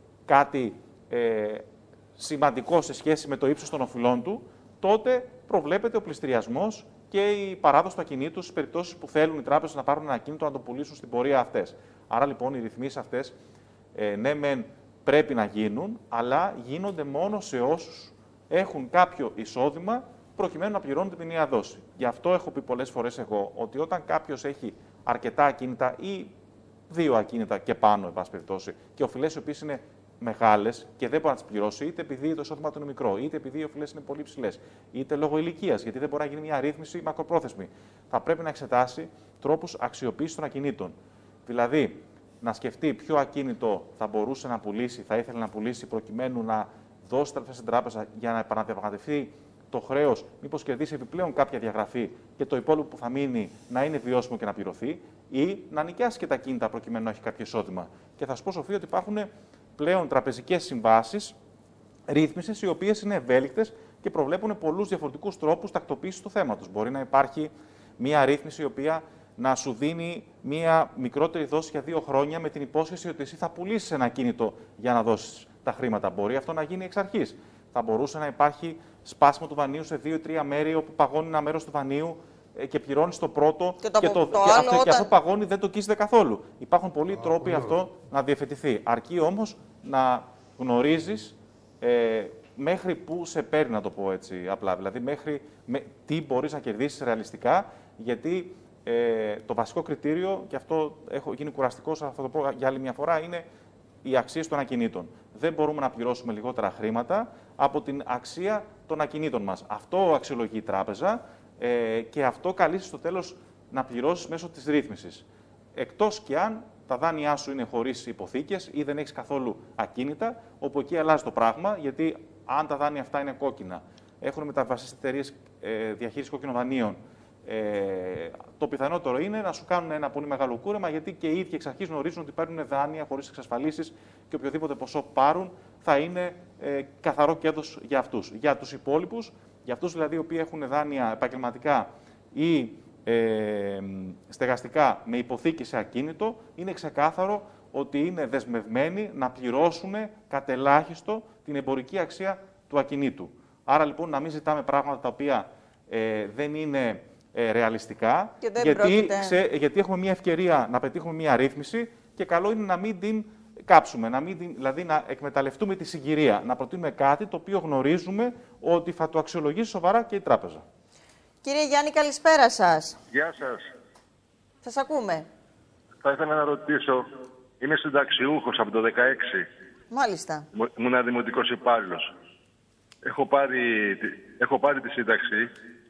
κάτι ε, σημαντικό σε σχέση με το ύψος των οφειλών του, τότε προβλέπεται ο πληστηριασμός και η παράδοση του ακινήτου στις περιπτώσεις που θέλουν οι τράπεζες να πάρουν ένα ακίνητο να το πουλήσουν στην πορεία αυτές. Άρα, λοιπόν, οι ρυθμίσεις αυτές, ε, ναι, μεν πρέπει να γίνουν, αλλά γίνονται μόνο σε όσους έχουν κάποιο εισόδημα προκειμένου να πληρώνουν την ποινία δόση. Γι' αυτό έχω πει πολλές φορές εγώ ότι όταν κάποιος έχει αρκετά ακίνητα ή δύο ακίνητα και πάνω, εν πάση περιπτώσει, και οφειλές οι οποίες είναι μεγάλες και δεν μπορεί να τις πληρώσει, είτε επειδή το εισόδημα του είναι μικρό, είτε επειδή οι οφειλές είναι πολύ ψηλές, είτε λόγω ηλικίας, γιατί δεν μπορεί να γίνει μια ρύθμιση μακροπρόθεσμη, θα πρέπει να εξετάσει τρόπους αξιοποίησης των ακινήτων. Δηλαδή, να σκεφτεί ποιο ακίνητο θα μπορούσε να πουλήσει, θα ήθελε να πουλήσει προκειμένου να δώσει τα λεφτά στην τράπεζα για να επαναδιαπραγματευτεί το χρέος, μήπως κερδίσει επιπλέον κάποια διαγραφή και το υπόλοιπο που θα μείνει να είναι βιώσιμο και να πληρωθεί, ή να νοικιάσει και τα κίνητα προκειμένου να έχει κάποιο εισόδημα. Και θα σου πω, Σοφία, ότι υπάρχουν πλέον τραπεζικές συμβάσεις ρύθμισης, οι οποίες είναι ευέλικτες και προβλέπουν πολλούς διαφορετικούς τρόπους τακτοποίησης του θέματος. Μπορεί να υπάρχει μια ρύθμιση η οποία να σου δίνει μια μικρότερη δόση για δύο χρόνια με την υπόσχεση ότι εσύ θα πουλήσεις ένα κίνητο για να δώσεις τα χρήματα. Μπορεί αυτό να γίνει εξ αρχής. Θα μπορούσε να υπάρχει σπάσιμο του δανείου σε δύο ή τρία μέρη, όπου παγώνει ένα μέρος του δανείου και πληρώνει το πρώτο και, το, και, το, το και, αυτό, όταν... και αυτό παγώνει, δεν το κοίζεται καθόλου. Υπάρχουν πολλοί oh, τρόποι oh. αυτό να διευθετηθεί. Αρκεί όμως να γνωρίζεις ε, μέχρι πού σε παίρνει, να το πω έτσι απλά. Δηλαδή, μέχρι με, τι μπορείς να κερδίσεις ρεαλιστικά, γιατί ε, το βασικό κριτήριο, και αυτό έχω γίνει κουραστικός, θα το πω για άλλη μια φορά, είναι οι αξίες των ακινήτων. Δεν μπορούμε να πληρώσουμε λιγότερα χρήματα από την αξία των ακινήτων μας. Αυτό αξιολογεί η τράπεζα ε, και αυτό καλείσαι στο τέλος να πληρώσεις μέσω της ρύθμισης. Εκτός και αν τα δάνειά σου είναι χωρίς υποθήκες ή δεν έχεις καθόλου ακίνητα, όπου εκεί αλλάζει το πράγμα, γιατί αν τα δάνεια αυτά είναι κόκκινα, έχουν μεταβασίσει εταιρείες ε, διαχείρισης κόκκινων δανείων, Ε, το πιθανότερο είναι να σου κάνουν ένα πολύ μεγάλο κούρεμα, γιατί και οι ίδιοι εξ αρχής γνωρίζουν ότι παίρνουν δάνεια χωρίς εξασφαλίσεις και οποιοδήποτε ποσό πάρουν θα είναι ε, καθαρό κέρδος για αυτούς. Για τους υπόλοιπους, για αυτούς δηλαδή οι οποίοι έχουν δάνεια επαγγελματικά ή ε, στεγαστικά με υποθήκη σε ακίνητο, είναι ξεκάθαρο ότι είναι δεσμευμένοι να πληρώσουν κατ' ελάχιστο την εμπορική αξία του ακινήτου. Άρα λοιπόν να μην ζητάμε πράγματα τα οποία ε, δεν είναι ε, ρεαλιστικά, και δεν γιατί, ξε, γιατί έχουμε μια ευκαιρία να πετύχουμε μια ρύθμιση και καλό είναι να μην την κάψουμε, να μην την, δηλαδή να εκμεταλλευτούμε τη συγκυρία, να προτείνουμε κάτι το οποίο γνωρίζουμε ότι θα το αξιολογήσει σοβαρά και η τράπεζα. Κύριε Γιάννη, καλησπέρα σας. Γεια σας. Σας ακούμε. Θα ήθελα να ρωτήσω, είμαι συνταξιούχος από το δεκαέξι. Μάλιστα. Ήμουν δημοτικός υπάλληλος. Έχω πάρει, έχω πάρει τη σύνταξη.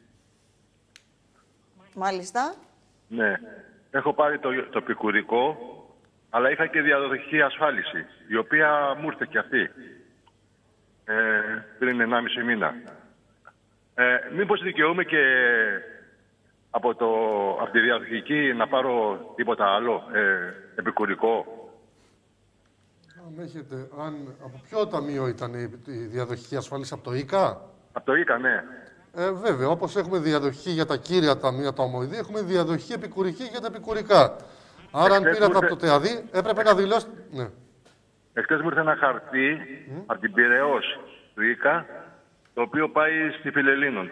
Μάλιστα. Ναι. Έχω πάρει το, το επικουρικό, αλλά είχα και διαδοχική ασφάλιση, η οποία μου ήρθε και αυτή ε, πριν ενάμιση μήνα. Ε, μήπως δικαιούμαι και από, το, από τη διαδοχική να πάρω τίποτα άλλο, ε, επικουρικό? Αν έχετε, αν, από ποιο ταμείο ήταν η, η διαδοχική ασφάλιση, από το ΙΚΑ? Από το ΙΚΑ, ναι. Ε, βέβαια, όπως έχουμε διαδοχική για τα κύρια ταμεία, τα ομοειδή, έχουμε διαδοχική επικουρική για τα επικουρικά. Άρα, αν πήρατε από το ΤΕΑΔΗ, έπρεπε να δηλώσετε. Ναι. Εχθές μου ήρθε ένα χαρτί mm. από την Πειραιώς του ΙΚΑ, το οποίο πάει στη Φιλελλήνων.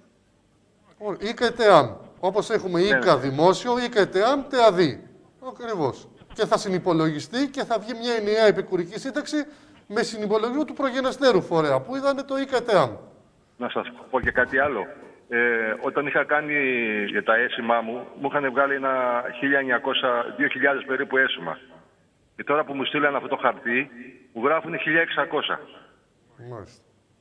ΙΚΑ ΤΕΑΜ. Όπως έχουμε ΙΚΑ δημόσιο, ΙΚΑ ΤΕΑΜ, ΤΕΑΔΗ. Ακριβώς. Και θα συνυπολογιστεί και θα βγει μια ενιαία επικουρική σύνταξη με συνυπολογισμό του προγενεστέρου φορέα που είδανε το ΙΚΑ ΤΕΑΜ. Να σας πω και κάτι άλλο. Ε, όταν είχα κάνει για τα έσημά μου, μου είχαν βγάλει ένα χίλια εννιακόσια, δύο χιλιάδες περίπου έσημα. Και τώρα που μου στείλανε αυτό το χαρτί, μου γράφουν χίλια εξακόσια. Μάλιστα.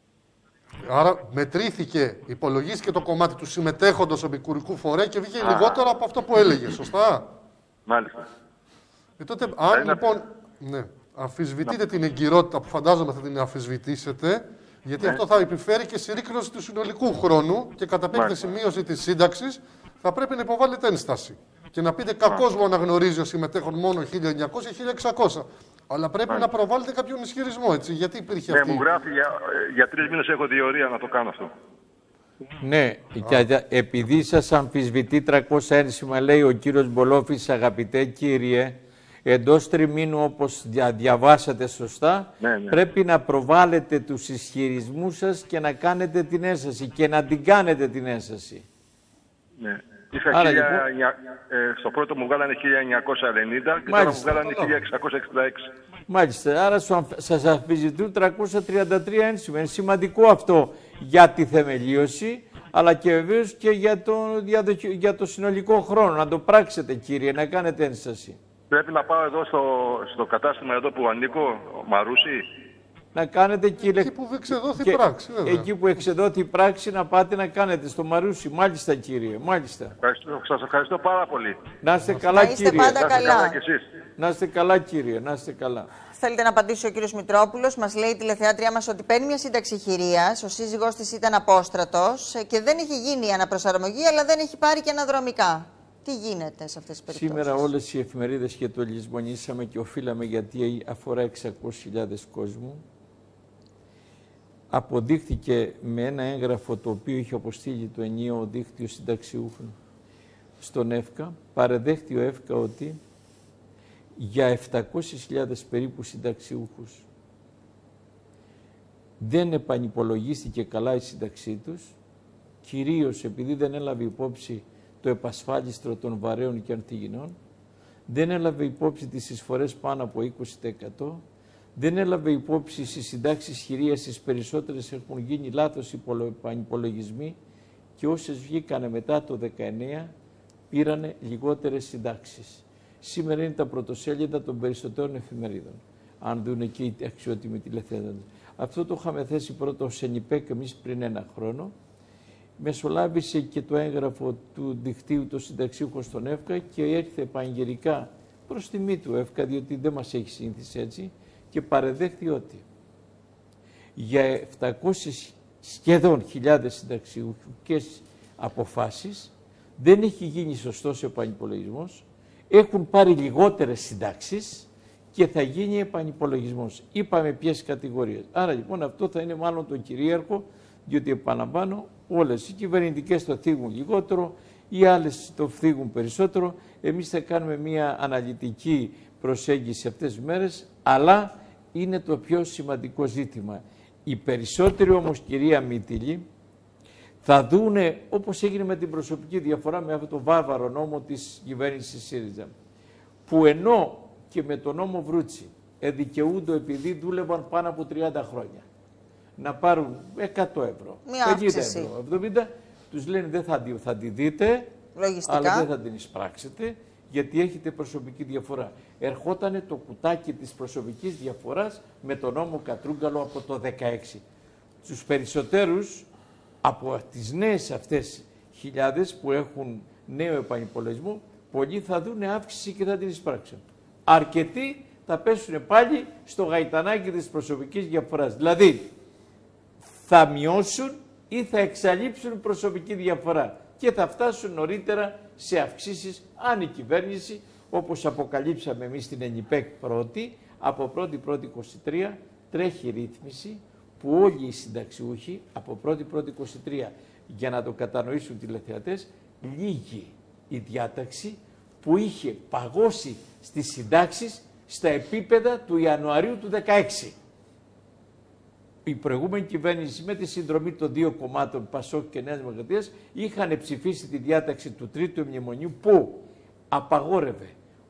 Άρα μετρήθηκε, υπολογίστηκε το κομμάτι του συμμετέχοντος επικουρικού φορέα και βγήκε Α. λιγότερο από αυτό που έλεγε, σωστά? Μάλιστα. Ε, τότε, αν είναι... λοιπόν ναι, αμφισβητείτε να... την εγκυρότητα που φαντάζομαι θα την αμφισβητήσετε, γιατί ναι. αυτό θα επιφέρει και συρρίκνωση του συνολικού χρόνου και κατά επέκταση μείωση της σύνταξης, θα πρέπει να υποβάλλετε ένσταση. Και να πείτε κακώς μου αναγνωρίζει ο συμμετέχον μόνο χίλια εννιακόσια χίλια εξακόσια. Αλλά πρέπει Μάλιστα. να προβάλλετε κάποιον ισχυρισμό, έτσι. Γιατί υπήρχε ναι, αυτή. Μου γράφει για, για τρεις μήνες έχω διορία να το κάνω αυτό. Ναι, και επειδή σας αμφισβητεί τριακόσια ένσημα, λέει ο κύριος Μπολόφης, αγαπητέ κύριε, εντός τριμήνου, όπως δια, διαβάσατε σωστά, ναι, ναι. πρέπει να προβάλλετε τους ισχυρισμούς σας και να κάνετε την ένσταση και να την κάνετε την ένσταση. Ναι. Είχα Άρα, χίλια, λοιπόν... ε, στο πρώτο μου βγάλανε χίλια εννιακόσια ενενήντα και Μάλιστα. τώρα μου βγάλανε χίλια εξακόσια εξήντα έξι. Μάλιστα, άρα σας αμφισβητούν τριακόσια τριάντα τρία ένσημα. Είναι σημαντικό αυτό για τη θεμελίωση, αλλά και βεβαίως και για το, για, το, για το συνολικό χρόνο. Να το πράξετε, κύριε, να κάνετε ένσταση. Πρέπει να πάω εδώ στο, στο κατάστημα εδώ που ανήκω, Μαρούσι. Να κάνετε και... Εκεί που εξεδόθη και... πράξη, βέβαια. Εκεί που εξεδόθη πράξη να πάτε να κάνετε στο Μαρούσι. Μάλιστα, κύριε, μάλιστα. Ευχαριστώ, σας ευχαριστώ πάρα πολύ. Να είστε καλά, να είστε κύριε. Πάντα να είστε καλά. καλά κι εσείς. Να είστε καλά, κύριε, να είστε καλά. Θέλετε να απαντήσει ο κύριος Μητρόπουλος. Μας λέει η τηλεθεάτριά μας ότι παίρνει μια σύνταξη χειρίας. Ο σύζυγός της ήταν απόστρατος και δεν έχει γίνει η αναπροσαρμογή, αλλά δεν έχει πάρει και αναδρομικά. Τι γίνεται σε αυτές τις περιπτώσεις? Σήμερα όλες οι εφημερίδες και το λησμονήσαμε και οφείλαμε, γιατί αφορά εξακόσιες χιλιάδες κόσμου. Αποδείχθηκε με ένα έγγραφο το οποίο είχε αποστείλει το ενιαίο δίκτυο συνταξιούχων στον ΕΦΚΑ. Παρεδέχτηκε ο ΕΦΚΑ ότι για επτακόσιες χιλιάδες περίπου συνταξιούχους δεν επανυπολογίστηκε καλά η σύνταξή τους, κυρίως επειδή δεν έλαβε υπόψη το επασφάλιστρο των βαρέων και ανθυγινών, δεν έλαβε υπόψη τις εισφορές πάνω από είκοσι τοις εκατό, δεν έλαβε υπόψη στις συντάξεις χειρίας, στις περισσότερες έχουν γίνει λάθος υπολογισμοί και όσες βγήκανε μετά το δεκαεννέα πήρανε λιγότερες συντάξεις. Σήμερα είναι τα πρωτοσέλιδα των περισσότερων εφημερίδων, αν δουν εκεί οι αξιότιμοι τηλεθεατές. Αυτό το είχαμε θέσει πρώτο ως ΕΝΙΠΕΚ εμείς πριν ένα χρόνο. Μεσολάβησε και το έγγραφο του δικτύου των συνταξιούχων στον ΕΦΚΑ και έρθε επαγγελικά προς τιμή του ΕΦΚΑ, διότι δεν μας έχει σύνθεση έτσι, και παρεδέχθη ότι για επτακόσιες σχεδόν χιλιάδες συνταξιούχες αποφάσεις δεν έχει γίνει σωστός επανυπολογισμός, έχουν πάρει λιγότερες συντάξεις και θα γίνει επανυπολογισμός. Είπαμε ποιες κατηγορίες. Άρα λοιπόν αυτό θα είναι μάλλον το κυρίαρχο, διότι επαναλαμβάνω όλες οι κυβερνητικές το θίγουν λιγότερο, οι άλλες το φθίγουν περισσότερο. Εμείς θα κάνουμε μια αναλυτική προσέγγιση αυτές τις μέρες, αλλά είναι το πιο σημαντικό ζήτημα. Οι περισσότεροι όμως, κυρία Μήτυλη, θα δούνε, όπως έγινε με την προσωπική διαφορά, με αυτό το βάρβαρο νόμο της κυβέρνησης ΣΥΡΙΖΑ, που ενώ και με τον νόμο Βρούτσι εδικαιούνται επειδή δούλευαν πάνω από τριάντα χρόνια, να πάρουν εκατό ευρώ, πενήντα ευρώ, εβδομήντα, τους λένε δεν θα, θα τη δείτε, λογιστικά, αλλά δεν θα την εισπράξετε, γιατί έχετε προσωπική διαφορά. Ερχότανε το κουτάκι της προσωπικής διαφοράς με τον νόμο Κατρούγκαλο από το δεκαέξι. Τους περισσότερους από τις νέες αυτές χιλιάδες που έχουν νέο επανυπολογισμό, πολλοί θα δουν αύξηση και θα την εισπράξουν. Αρκετοί θα πέσουν πάλι στο γαϊτανάκι της προσωπικής διαφοράς. Δηλαδή, θα μειώσουν ή θα εξαλείψουν προσωπική διαφορά και θα φτάσουν νωρίτερα σε αυξήσεις, αν η κυβέρνηση, όπως αποκαλύψαμε εμείς στην ΕΝΙΠΕΚ πρώτη, από πρώτη πρώτη είκοσι τρία τρέχει ρύθμιση που όλοι οι συνταξιούχοι από πρώτη πρώτη είκοσι τρία, για να το κατανοήσουν τηλεθεατές, λύγει η διάταξη που είχε παγώσει στις συντάξεις στα επίπεδα του Ιανουαρίου του δεκαέξι. Η προηγούμενη κυβέρνηση με τη συνδρομή των δύο κομμάτων Πασόκ και Νέας Δημοκρατίας είχαν ψηφίσει τη διάταξη του τρίτου μνημονίου που απαγόρευε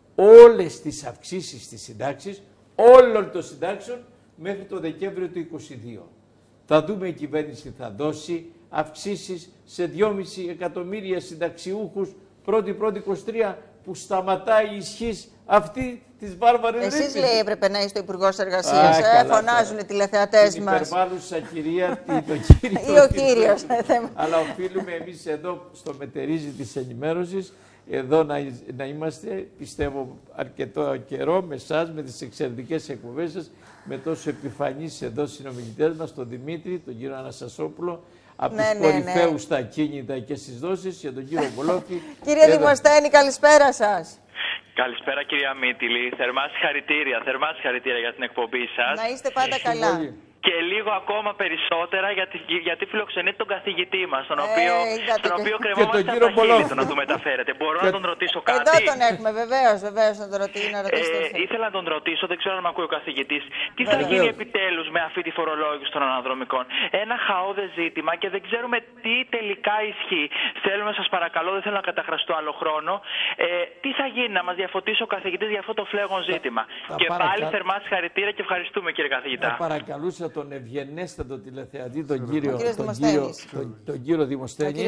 όλες τις αυξήσεις στις συντάξεις, όλων των συντάξεων μέχρι το Δεκέμβριο του είκοσι δύο. Θα δούμε η κυβέρνηση θα δώσει αυξήσεις σε δυόμισι εκατομμύρια συνταξιούχους πρώτη πρώτη είκοσι τρία που σταματάει η ισχύς αυτή της βάρβαρης ρύθμισης. Εσείς λέει έπρεπε να είστε υπουργός εργασίας, ε, φωνάζουν οι τηλεθεατές μας. Την υπερβάλλουσα κυρία, τον κύριο. Ή ο κύριος. Αλλά οφείλουμε εμείς εδώ στο μετερίζει της ενημέρωσης, εδώ να, να είμαστε, πιστεύω, αρκετό καιρό με εσάς, με τις εξαιρετικές εκπομπές σας, με τόσο επιφανείς εδώ συνομιλητές μας, τον Δημήτρη, τον κύριο Αναστασόπουλο, από ναι, τους ναι, κορυφαίους ναι. στα κίνητα και στις δόσεις, και τον κύριο Μπολόφη. Κύριε Δημοσθένη, καλησπέρα σας. Καλησπέρα κυρία Μήτυλη. Θερμά συγχαρητήρια, θερμά συγχαρητήρια για την εκπομπή σας. Να είστε πάντα Έχει καλά. Πολύ. Και λίγο ακόμα περισσότερα γιατί, γιατί φιλοξενείτε τον καθηγητή μας, τον οποίο, ε, στον οποίο κρεμόμαστε από τα χείλη του να του μεταφέρετε. Μπορώ και... να τον ρωτήσω κάτι? Εδώ τον έχουμε, βεβαίως, βεβαίως να τον ρωτήσω. Να ρωτήσω ε, ήθελα να τον ρωτήσω, δεν ξέρω αν με ακούει ο καθηγητής, τι θα βεβαίως. γίνει επιτέλους με αυτή τη φορολόγηση των αναδρομικών? Ένα χαόδες ζήτημα και δεν ξέρουμε τι τελικά ισχύει. Θέλουμε, σας παρακαλώ, δεν θέλω να καταχραστώ άλλο χρόνο. Ε, τι θα γίνει, να μας διαφωτίσει ο καθηγητής για αυτό το φλέγον ζήτημα? Θα, και θα πάλι παρακα... θερμά συγχαρητήρια και ευχαριστούμε κύριε καθηγητά. Θα παρακαλούσα τον ευγενέστατο τηλεθεατή, τον κύριο, τον κύριο, τον, τον κύριο Δημοσθένη,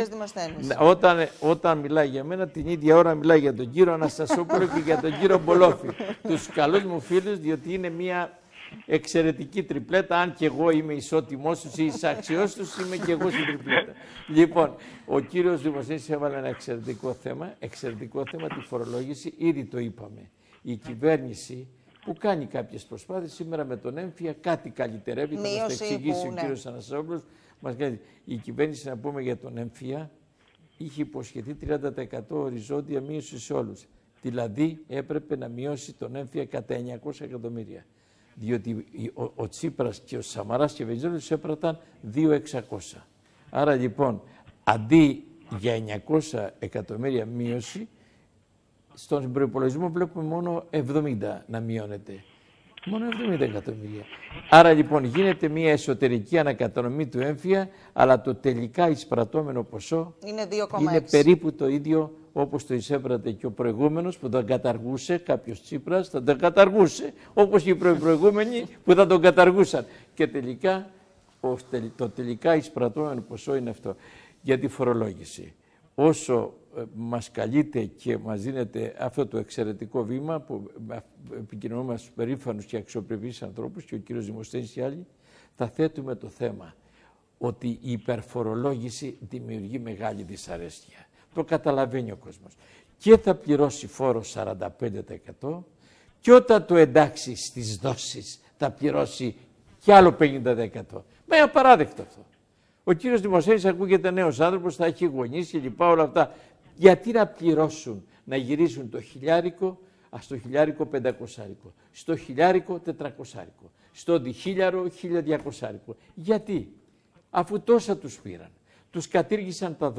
όταν, όταν μιλάει για μένα, την ίδια ώρα μιλάει για τον κύριο Αναστασόπουλο και για τον κύριο Μπολόφη. Τους καλούς μου φίλους, διότι είναι μια εξαιρετική τριπλέτα, αν και εγώ είμαι ισότιμός τους ή εισαξιός τους, είμαι και εγώ στην τριπλέτα. Λοιπόν, ο κύριος Δημοσθένης έβαλε ένα εξαιρετικό θέμα, εξαιρετικό θέμα, τη φορολόγηση, ήδη το είπαμε. Η κυβέρνηση που κάνει κάποιες προσπάθειες, σήμερα με τον έμφυα κάτι καλυτερεύει, θα μας το εξηγήσει που, ο ναι. κύριος Αναστασόπουλος. Μας κάνει. Η κυβέρνηση, να πούμε για τον έμφυα, είχε υποσχεθεί τριάντα τοις εκατό οριζόντια μείωση σε όλους. Δηλαδή έπρεπε να μειώσει τον έμφυα κατά εννιακόσια εκατομμύρια. Διότι ο, ο Τσίπρας και ο Σαμαράς και ο Βενιζέλος έπραταν δύο χιλιάδες εξακόσια. Άρα λοιπόν, αντί για εννιακόσια εκατομμύρια μείωση, στον προϋπολογισμό βλέπουμε μόνο εβδομήντα να μειώνεται. Μόνο εβδομήντα εκατομμύρια. Άρα λοιπόν γίνεται μια εσωτερική ανακατανομή του έμφυα, αλλά το τελικά εισπρατώμενο ποσό είναι, δύο κόμμα έξι. Είναι περίπου το ίδιο όπως το εισέπρατε και ο προηγούμενος που τον καταργούσε, κάποιος Τσίπρας θα τον καταργούσε, όπως και οι προηγούμενοι που θα τον καταργούσαν. Και τελικά το τελικά εισπρατώμενο ποσό είναι αυτό. Για τη φορολόγηση. Όσο μας καλείτε και μας δίνετε αυτό το εξαιρετικό βήμα που επικοινωνούμε στους περήφανους και αξιοπρεπείς ανθρώπους και ο κύριος Δημοσθένης και άλλοι, θα θέτουμε το θέμα ότι η υπερφορολόγηση δημιουργεί μεγάλη δυσαρέσκεια. Το καταλαβαίνει ο κόσμος. Και θα πληρώσει φόρο σαράντα πέντε τοις εκατό και όταν το εντάξει στις δόσεις θα πληρώσει κι άλλο πενήντα τοις εκατό. Μα είναι απαράδεκτο αυτό. Ο κύριος Δημοσθένης ακούγεται νέος άνθρωπος, θα έχει γονείς και λοιπά όλα αυτά. Γιατί να πληρώσουν, να γυρίσουν το χιλιάρικο, α, στο χιλιάρικο πεντακοσάρικο, στο χιλιάρικο τετρακοσάρικο, στο διχίλιαρο χίλια διακοσάρικο. Γιατί, αφού τόσα τους πήραν, τους κατήργησαν τα δώρα,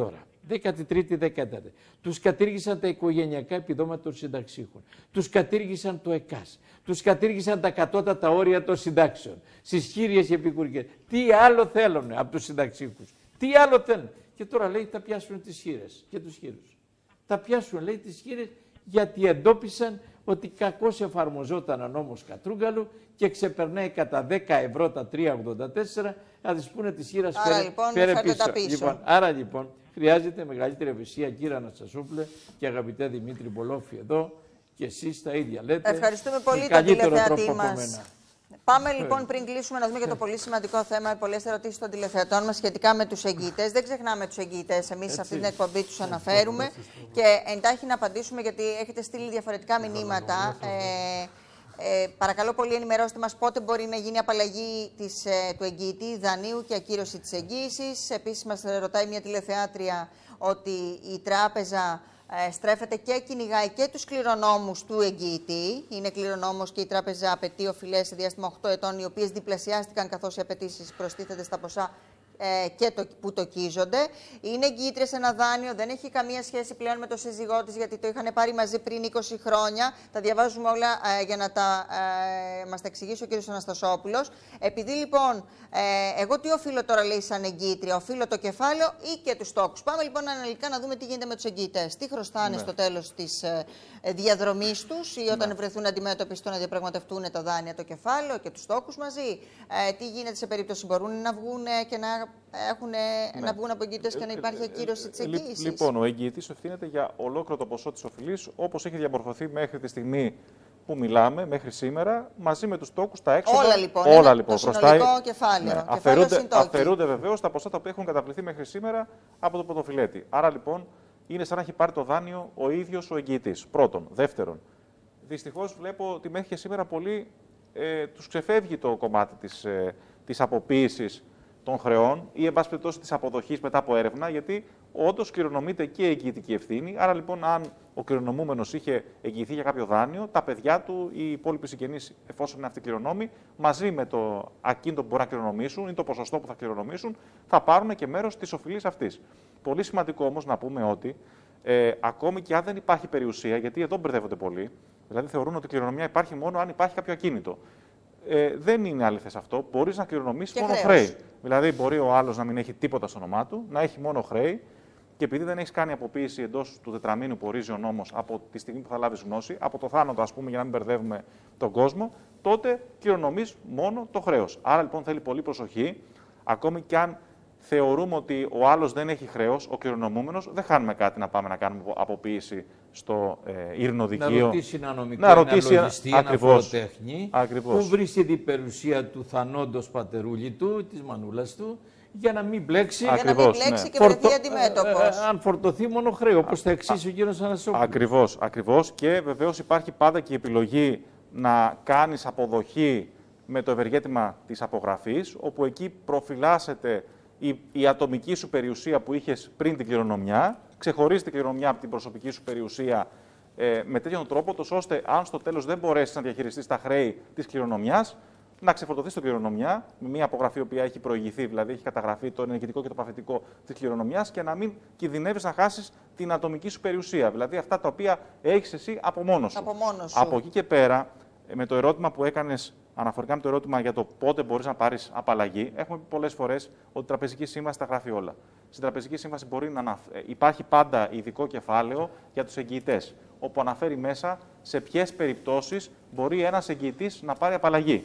δέκατη τρίτη, δεκατέταρτη. Τους κατήργησαν τα οικογενειακά επιδόματα των συνταξίχων. Τους κατήργησαν το ΕΚΑΣ. Τους κατήργησαν τα κατώτατα όρια των συντάξεων. Στις χείριες επικουρικές. Τι άλλο θέλουν από τους συνταξίχους. Τι άλλο θέλουν. Και τώρα λέει θα πιάσουν τις χείρες και τους χείρους. Θα πιάσουν λέει τις χείρες γιατί εντόπισαν ότι κακώς εφαρμοζόταν ο νόμος Κατρούγκαλου και ξεπερνάει κατά δέκα ευρώ τα τρία ογδόντα τέσσερα, να τις πούνε της χείρας άρα, λοιπόν, φέρε πίσω. τα πίσω. Λοιπόν, άρα λοιπόν χρειάζεται μεγαλύτερη ευαισθησία, κύριε Αναστασόπουλε και αγαπητέ Δημήτρη Μπολόφη εδώ, και εσείς τα ίδια λέτε. Ευχαριστούμε πολύ τον τηλεθεατή μας. Πάμε λοιπόν πριν κλείσουμε να δούμε για το πολύ σημαντικό θέμα, πολλές ερωτήσεις των τηλεθεατών μας σχετικά με τους εγγυητές. Δεν ξεχνάμε τους εγγυητές, εμείς σε αυτή την εκπομπή τους αναφέρουμε και εντάχει να απαντήσουμε γιατί έχετε στείλει διαφορετικά μηνύματα. Ε, ε, παρακαλώ πολύ ενημερώστε μας πότε μπορεί να γίνει απαλλαγή της, ε, του εγγυητή δανείου και ακύρωση της εγγύησης. Επίσης μας ρωτάει μια τηλεθεάτρια ότι η τράπεζα Ε, στρέφεται και κυνηγάει και τους κληρονόμους του εγγυητή. Είναι κληρονόμος και η τράπεζα απαιτεί οφειλές σε διάστημα οκτώ ετών, οι οποίες διπλασιάστηκαν καθώς οι απαιτήσεις προστίθενται στα ποσά ε, και το, που τοκίζονται. Είναι εγγυήτρια σε ένα δάνειο, δεν έχει καμία σχέση πλέον με το σύζυγό της, γιατί το είχαν πάρει μαζί πριν είκοσι χρόνια. Τα διαβάζουμε όλα ε, για να τα ε, μας τα εξηγήσει ο κ. Αναστασόπουλος. Επειδή λοιπόν, ε, εγώ τι οφείλω τώρα, λέει, σαν εγγυήτρια, οφείλω το κεφάλαιο ή και τους τόκους. Πάμε λοιπόν αναλυτικά να δούμε τι γίνεται με τους εγγυητές. Τι χρωστάνε ναι. στο τέλος της ε, διαδρομής τους ή όταν ναι. βρεθούν αντιμέτωποι στο να διαπραγματευτούν τα δάνεια, το κεφάλαιο και τους τόκους μαζί. Ε, τι γίνεται σε περίπτωση μπορούν να βγουν και να έχουν ναι. να βγουν από εγγυητές και να υπάρχει ακύρωση της εγγύησης. Λοιπόν, ο εγγυητής ευθύνεται για ολόκληρο το ποσό της οφειλής, όπως έχει διαμορφωθεί μέχρι τη στιγμή που μιλάμε, μέχρι σήμερα, μαζί με τους τόκους, τα έξοδα. Όλα λοιπόν. Όλα, λοιπόν το συνολικό κεφάλαιο. Ναι. Αφαιρούνται, αφαιρούνται βεβαίως τα ποσά τα οποία έχουν καταβληθεί μέχρι σήμερα από το πρωτοφυλέτη. Άρα λοιπόν είναι σαν να έχει πάρει το δάνειο ο ίδιος ο εγγυητής. Πρώτον. Δεύτερον, δυστυχώς βλέπω ότι μέχρι και σήμερα πολύ ε, τους ξεφεύγει το κομμάτι της, ε, της αποποίησης των χρεών ή, εν πάση περιπτώσει, της αποδοχής μετά από έρευνα, γιατί όντως κληρονομείται και η εγγυητική ευθύνη. Άρα, λοιπόν, αν ο κληρονομούμενος είχε εγγυηθεί για κάποιο δάνειο, τα παιδιά του ή οι υπόλοιποι συγγενείς, εφόσον είναι αυτοί κληρονόμοι, μαζί με το ακίνητο που μπορεί να κληρονομήσουν ή το ποσοστό που θα κληρονομήσουν, θα πάρουν και μέρος της οφειλής αυτής. Πολύ σημαντικό όμως να πούμε ότι ε, ακόμη και αν δεν υπάρχει περιουσία, γιατί εδώ μπερδεύονται πολλοί, δηλαδή θεωρούν ότι η κληρονομιά υπάρχει μόνο αν υπάρχει κάποιο ακίνητο. Ε, δεν είναι αληθές αυτό. Μπορείς να κληρονομήσεις μόνο χρέη. Δηλαδή, μπορεί ο άλλος να μην έχει τίποτα στο όνομά του, να έχει μόνο χρέη και επειδή δεν έχεις κάνει αποποίηση εντός του τετραμήνου που ορίζει ο νόμος από τη στιγμή που θα λάβεις γνώση, από το θάνατο, ας πούμε, για να μην μπερδεύουμε τον κόσμο, τότε κληρονομείς μόνο το χρέος. Άρα, λοιπόν, θέλει πολύ προσοχή. Ακόμη και αν θεωρούμε ότι ο άλλος δεν έχει χρέος, ο κληρονομούμενος, δεν χάνουμε κάτι να πάμε να κάνουμε αποποίηση στο ε, ειρηνοδικείο. Να ρωτήσει ένα νομικό, να ρωτήσει ένα λογιστή, ένα φοροτέχνη, ακριβώς. που βρίσκει την περιουσία του θανόντος πατερούλη του, της μανούλας του, για να μην μπλέξει, ακριβώς, για να μην μπλέξει ναι. και βρεθεί αντιμέτωπος. Ε, ε, αν φορτωθεί μόνο χρέο, όπως θα εξήσει ο κύριος Αναστασόπουλος. Ακριβώς, ακριβώς. Και βεβαίως υπάρχει πάντα και η επιλογή να κάνεις αποδοχή με το ευεργέτημα της απογραφής, όπου εκεί προφυλάσσεται η, η ατομική σου περιουσία που είχες πριν την κληρονομιά, ξεχωρίζει την κληρονομιά από την προσωπική σου περιουσία ε, με τέτοιον τρόπο, τόσο ώστε αν στο τέλος δεν μπορέσεις να διαχειριστείς τα χρέη της κληρονομιάς, να ξεφορτωθείς την κληρονομιά με μια απογραφή που έχει προηγηθεί, δηλαδή έχει καταγραφεί το ενεργητικό και το παθητικό της κληρονομιάς και να μην κινδυνεύεις να χάσεις την ατομική σου περιουσία, δηλαδή αυτά τα οποία έχεις εσύ από μόνος σου. Από μόνος σου. Από εκεί και πέρα, με το ερώτημα που έκανες, αναφορικά με το ερώτημα για το πότε μπορείς να πάρεις απαλλαγή, έχουμε πει πολλές φορές ότι η τραπεζική σύμβαση τα γράφει όλα. Στην τραπεζική σύμβαση μπορεί να αναφ... υπάρχει πάντα ειδικό κεφάλαιο για τους εγγυητές, όπου αναφέρει μέσα σε ποιες περιπτώσεις μπορεί ένας εγγυητής να πάρει απαλλαγή.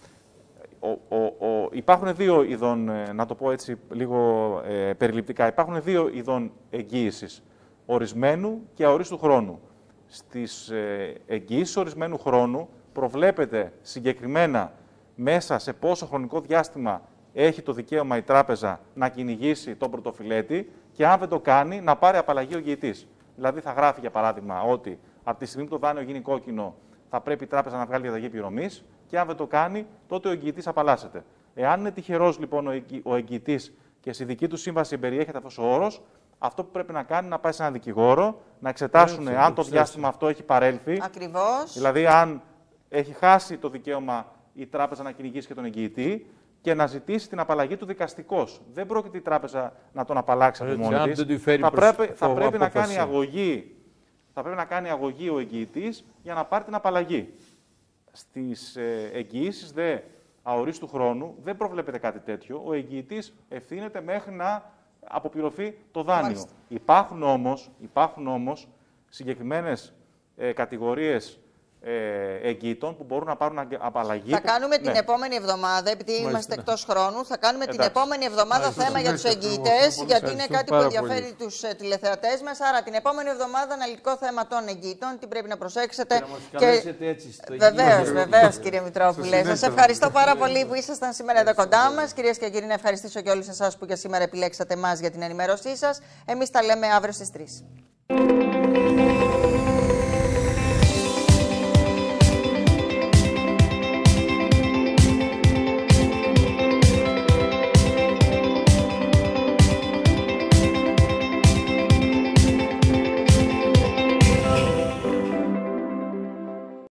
Ο, ο, ο, υπάρχουν δύο ειδών, να το πω έτσι λίγο ε, περιληπτικά, υπάρχουν δύο ειδών εγγύησης, ορισμένου και αορίστου χρόνου. Στις ε, εγγύησεις ορισμένου χρόνου προβλέπεται συγκεκριμένα μέσα σε πόσο χρονικό διάστημα έχει το δικαίωμα η τράπεζα να κυνηγήσει τον πρωτοφυλέτη και αν δεν το κάνει να πάρει απαλλαγή ο εγγυητής. Δηλαδή θα γράφει για παράδειγμα ότι από τη στιγμή που το δάνειο γίνει κόκκινο θα πρέπει η τράπεζα να βγάλει διαταγή πληρωμής και αν δεν το κάνει τότε ο εγγυητής απαλλάσσεται. Εάν είναι τυχερός λοιπόν ο εγγυητής και στη δική του σύμβαση περιέχεται αυτός ο όρος, αυτό που πρέπει να κάνει είναι να πάει σε έναν δικηγόρο, να εξετάσουν έτσι, αν το διάστημα αυτό έχει παρέλθει. Ακριβώς. Δηλαδή, αν έχει χάσει το δικαίωμα η τράπεζα να κυνηγήσει και τον εγγυητή και να ζητήσει την απαλλαγή του δικαστικός. Δεν πρόκειται η τράπεζα να τον απαλλάξει από μόνη της. Θα πρέπει, θα πρέπει να κάνει αγωγή. Θα πρέπει να κάνει αγωγή ο εγγυητής για να πάρει την απαλλαγή. Στις ε, εγγυήσεις δε αορίστου χρόνου δεν προβλέπεται κάτι τέτοιο. Ο εγγυητής ευθύνεται μέχρι να αποπληρωθεί το δάνειο. Υπάρχουν όμως, υπάρχουν όμως συγκεκριμένες ε, κατηγορίες ε, εγγυητών που μπορούν να πάρουν απαλλαγή. Θα που... κάνουμε την ναι. επόμενη εβδομάδα, επειδή Μάλιστα. είμαστε εκτός χρόνου, θα κάνουμε Εντάξει. την επόμενη εβδομάδα Μάλιστα. θέμα για τους εγγυητές, γιατί είναι κάτι που πάρα ενδιαφέρει πολύ. τους ε, τηλεθεατές μας. Άρα την επόμενη εβδομάδα αναλυτικό θέμα των εγγυητών, τι πρέπει να προσέξετε. Και να μας καλέσετε έτσι στο Βεβαίως, εγγύητο. βεβαίως κύριε Μητρόπουλε. Σας ευχαριστώ πάρα πολύ που ήσασταν σήμερα εδώ κοντά μας. Κυρίες και κύριοι, να ευχαριστήσω και όλους εσάς που για σήμερα επιλέξατε εμάς για την ενημέρωσή σας. Εμείς τα λέμε αύριο στις τρεις.